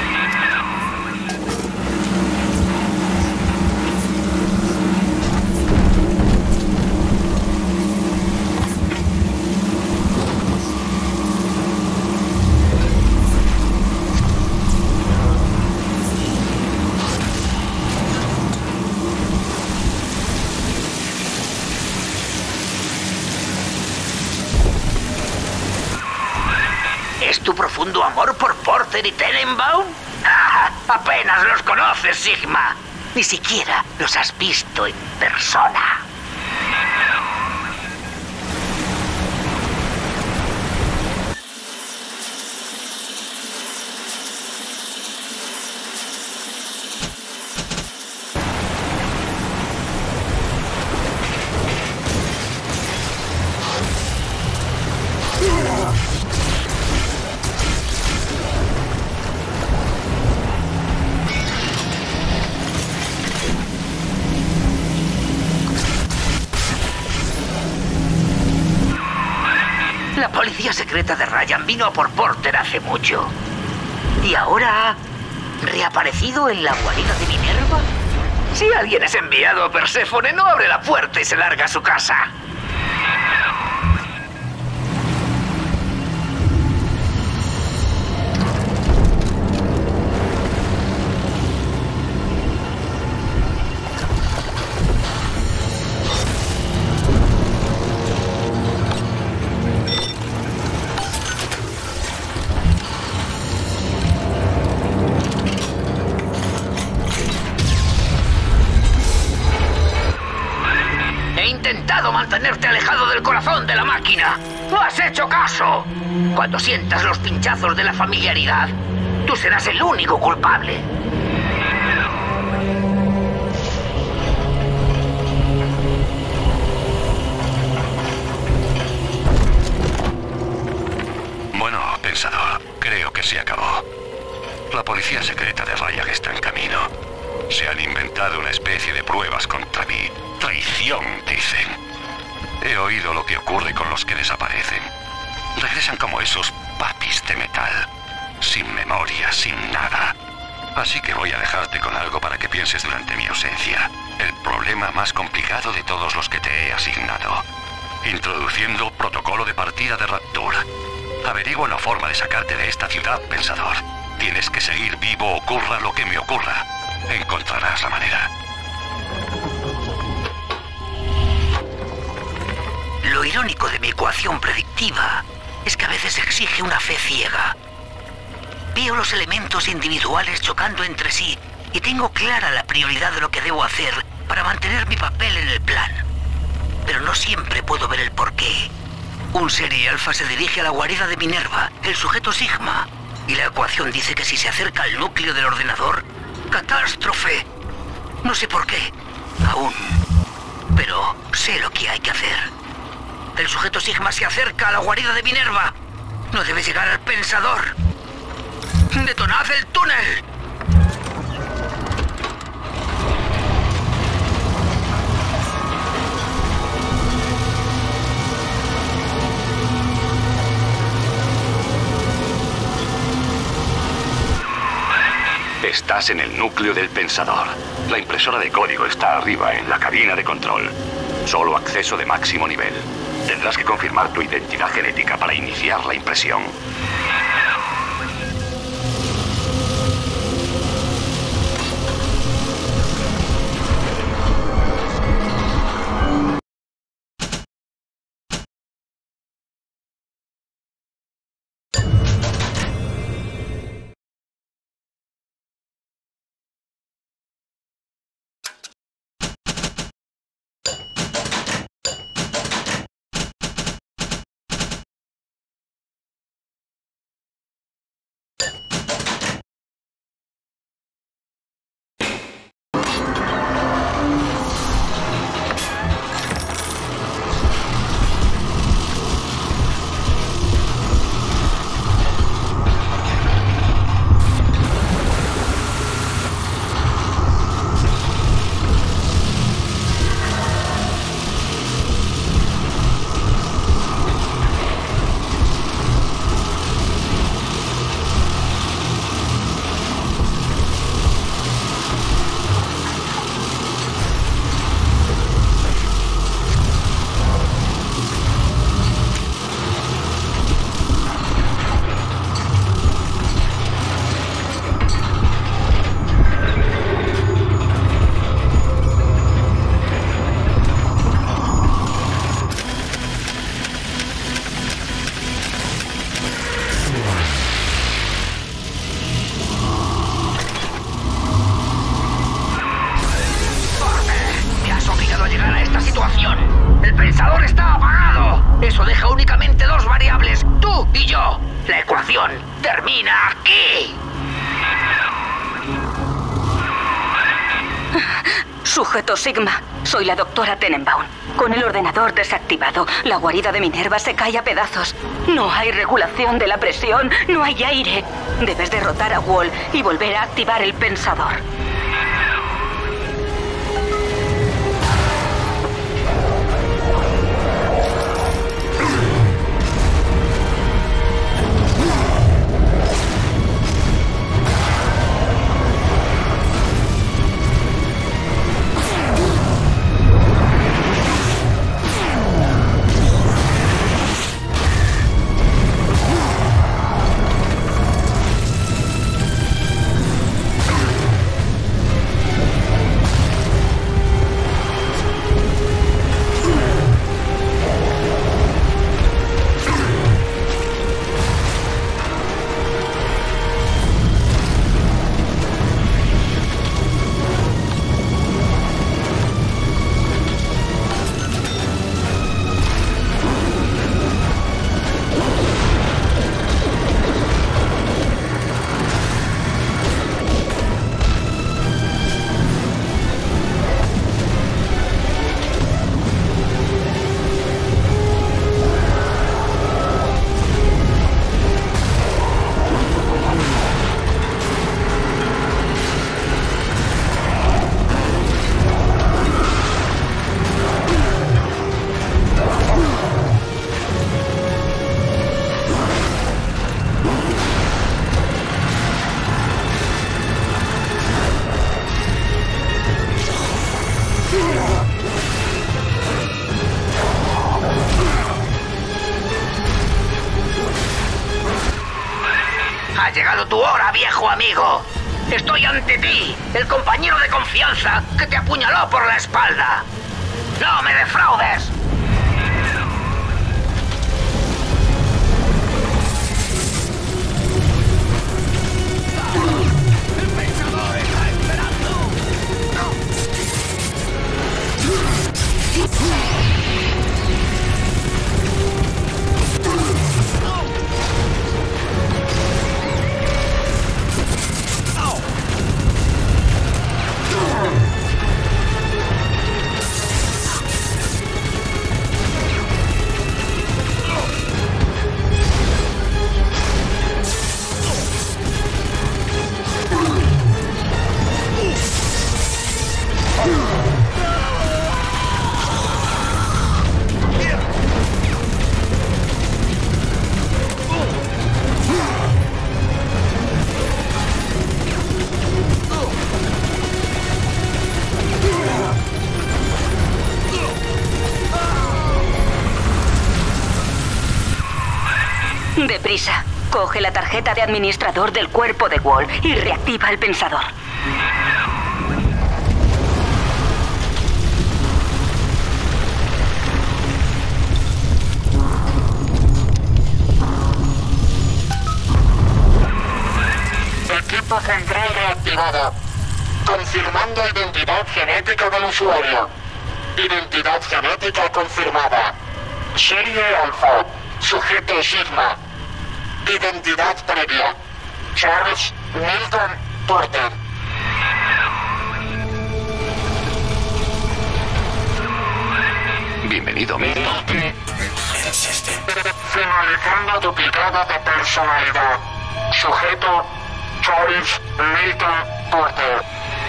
S1: ¿Es tu profundo amor por Porter y Tenenbaum? ¡Ah! Apenas los conoces, Sigma. Ni siquiera los has visto en persona. La policía secreta de Ryan vino a por Porter hace mucho. ¿Y ahora ha reaparecido en la guarida de Minerva? Si alguien es enviado a Perséfone, no abre la puerta y se larga a su casa. Mantenerte alejado del corazón de la máquina. ¡No has hecho caso! Cuando sientas los pinchazos de la familiaridad, tú serás el único culpable.
S2: Bueno, pensador, creo que se acabó. La policía secreta de Ryan está en camino. Se han inventado una especie de pruebas contra mí. Traición, dicen. He oído lo que ocurre con los que desaparecen. Regresan como esos papis de metal. Sin memoria, sin nada. Así que voy a dejarte con algo para que pienses durante mi ausencia. El problema más complicado de todos los que te he asignado. Introduciendo protocolo de partida de Rapture. Averigua una forma de sacarte de esta ciudad, Pensador. Tienes que seguir vivo, ocurra lo que me ocurra. Encontrarás la manera.
S1: Lo irónico de mi ecuación predictiva es que a veces exige una fe ciega. Veo los elementos individuales chocando entre sí y tengo clara la prioridad de lo que debo hacer para mantener mi papel en el plan. Pero no siempre puedo ver el porqué. Un Serie Alfa se dirige a la guarida de Minerva, el sujeto Sigma, y la ecuación dice que si se acerca al núcleo del ordenador, ¡catástrofe! No sé por qué, aún, pero sé lo que hay que hacer. El sujeto Sigma se acerca a la guarida de Minerva. No debe llegar al Pensador. ¡Detonad el túnel!
S2: Estás en el núcleo del Pensador. La impresora de código está arriba, en la cabina de control. Solo acceso de máximo nivel. Tendrás que confirmar tu identidad genética para iniciar la impresión.
S1: ¡Termina aquí!
S15: Sujeto Sigma, soy la doctora Tenenbaum. Con el ordenador desactivado, la guarida de Minerva se cae a pedazos. No hay regulación de la presión, no hay aire. Debes derrotar a Wall y volver a activar el Pensador.
S1: tu hora, viejo amigo. Estoy ante ti, el compañero de confianza que te apuñaló por la espalda. ¡No me defraudes!
S15: Deprisa, coge la tarjeta de administrador del cuerpo de Wall y reactiva el pensador.
S11: Equipo central reactivado. Confirmando identidad genética del usuario. Identidad genética confirmada. Serie Alpha. Sujeto Sigma. Identidad previa. Charles Milton Porter.
S2: Bienvenido, Milton.
S11: Finalizando duplicado de personalidad. Sujeto Charles Milton Porter.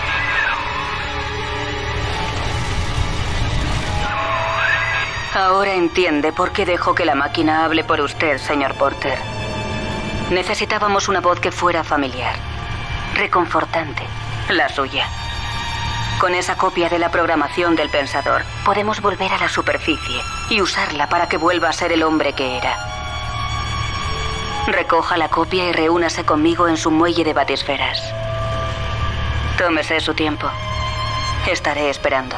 S15: Ahora entiende por qué dejó que la máquina hable por usted, señor Porter. Necesitábamos una voz que fuera familiar, reconfortante, la suya. Con esa copia de la programación del pensador, podemos volver a la superficie y usarla para que vuelva a ser el hombre que era. Recoja la copia y reúnase conmigo en su muelle de batisferas. Tómese su tiempo. Estaré esperando.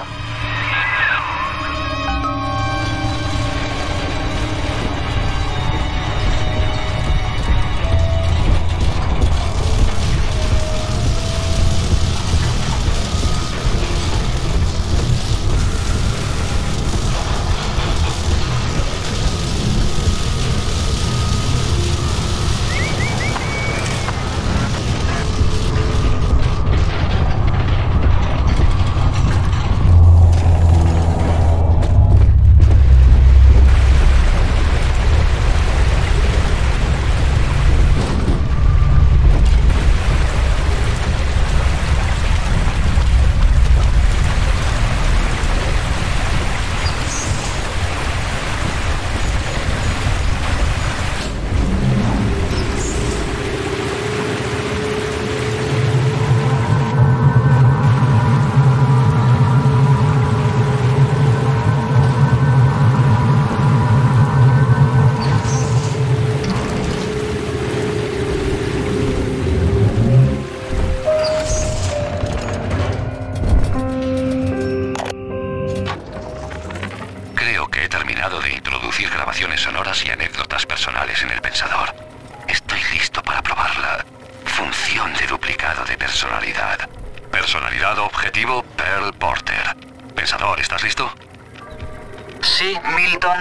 S2: Sonoras y anécdotas personales en el pensador. Estoy listo para probar la función de duplicado de personalidad. Personalidad objetivo Pearl Porter. Pensador, ¿estás listo?
S13: Sí, Milton.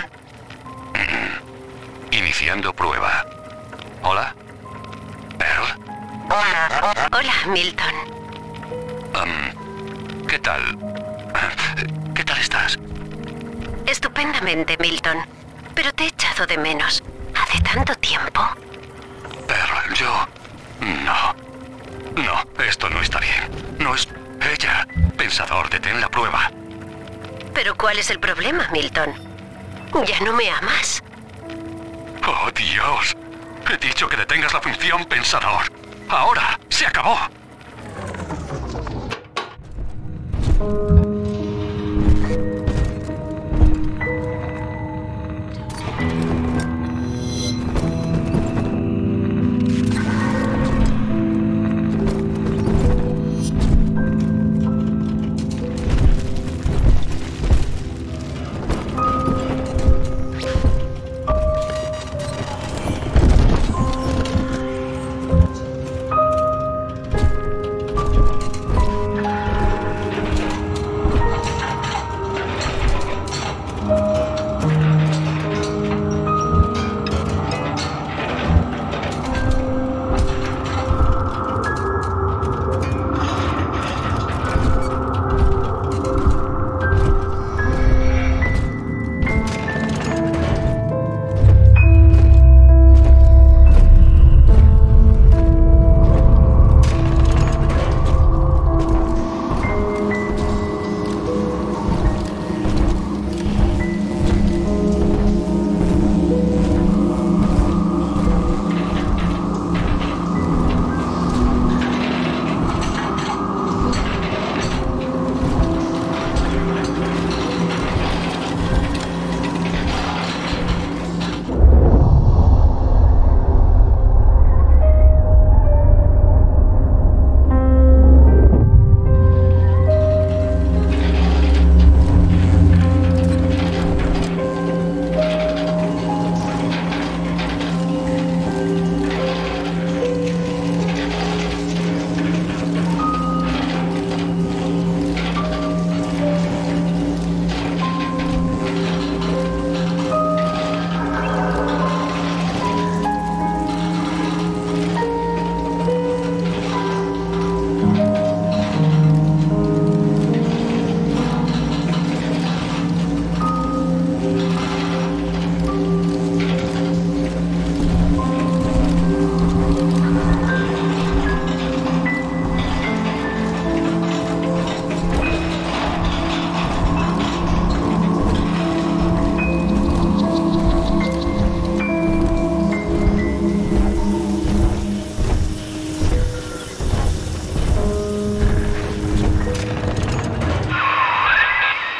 S2: Mm. Iniciando prueba. ¿Hola? ¿Pearl?
S18: Hola. Hola, Milton.
S2: Um, ¿Qué tal? ¿Qué tal estás?
S18: Estupendamente, Milton. Pero te he echado de menos. ¿Hace tanto tiempo?
S2: Pearl, yo... No. No, esto no está bien. No es... ella. Pensador, detén la prueba.
S18: ¿Pero cuál es el problema, Milton? ¿Ya no me amas?
S2: Oh, Dios. He dicho que detengas la función pensador. Ahora, se acabó.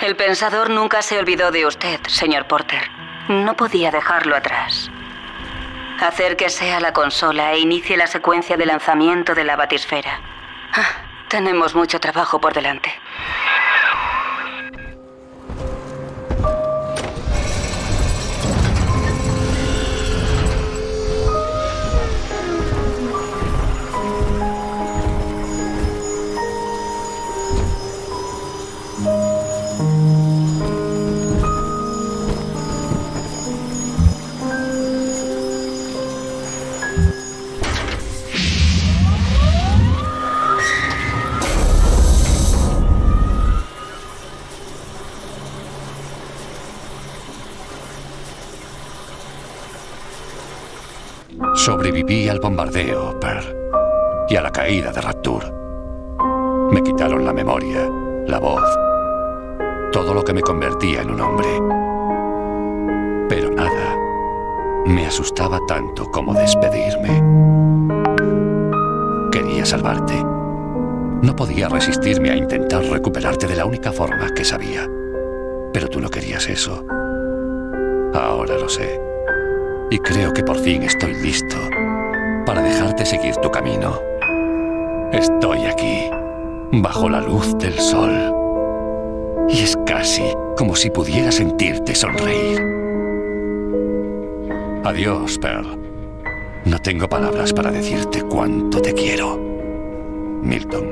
S15: El Pensador nunca se olvidó de usted, señor Porter. No podía dejarlo atrás. Acérquese a la consola e inicie la secuencia de lanzamiento de la batisfera. Ah, tenemos mucho trabajo por delante.
S2: Sobreviví al bombardeo, Pearl, y a la caída de Rapture. Me quitaron la memoria, la voz, todo lo que me convertía en un hombre. Pero nada me asustaba tanto como despedirme. Quería salvarte. No podía resistirme a intentar recuperarte de la única forma que sabía. Pero tú no querías eso. Ahora lo sé. Y creo que por fin estoy listo para dejarte seguir tu camino. Estoy aquí, bajo la luz del sol. Y es casi como si pudiera sentirte sonreír. Adiós, Pearl. No tengo palabras para decirte cuánto te quiero. Milton.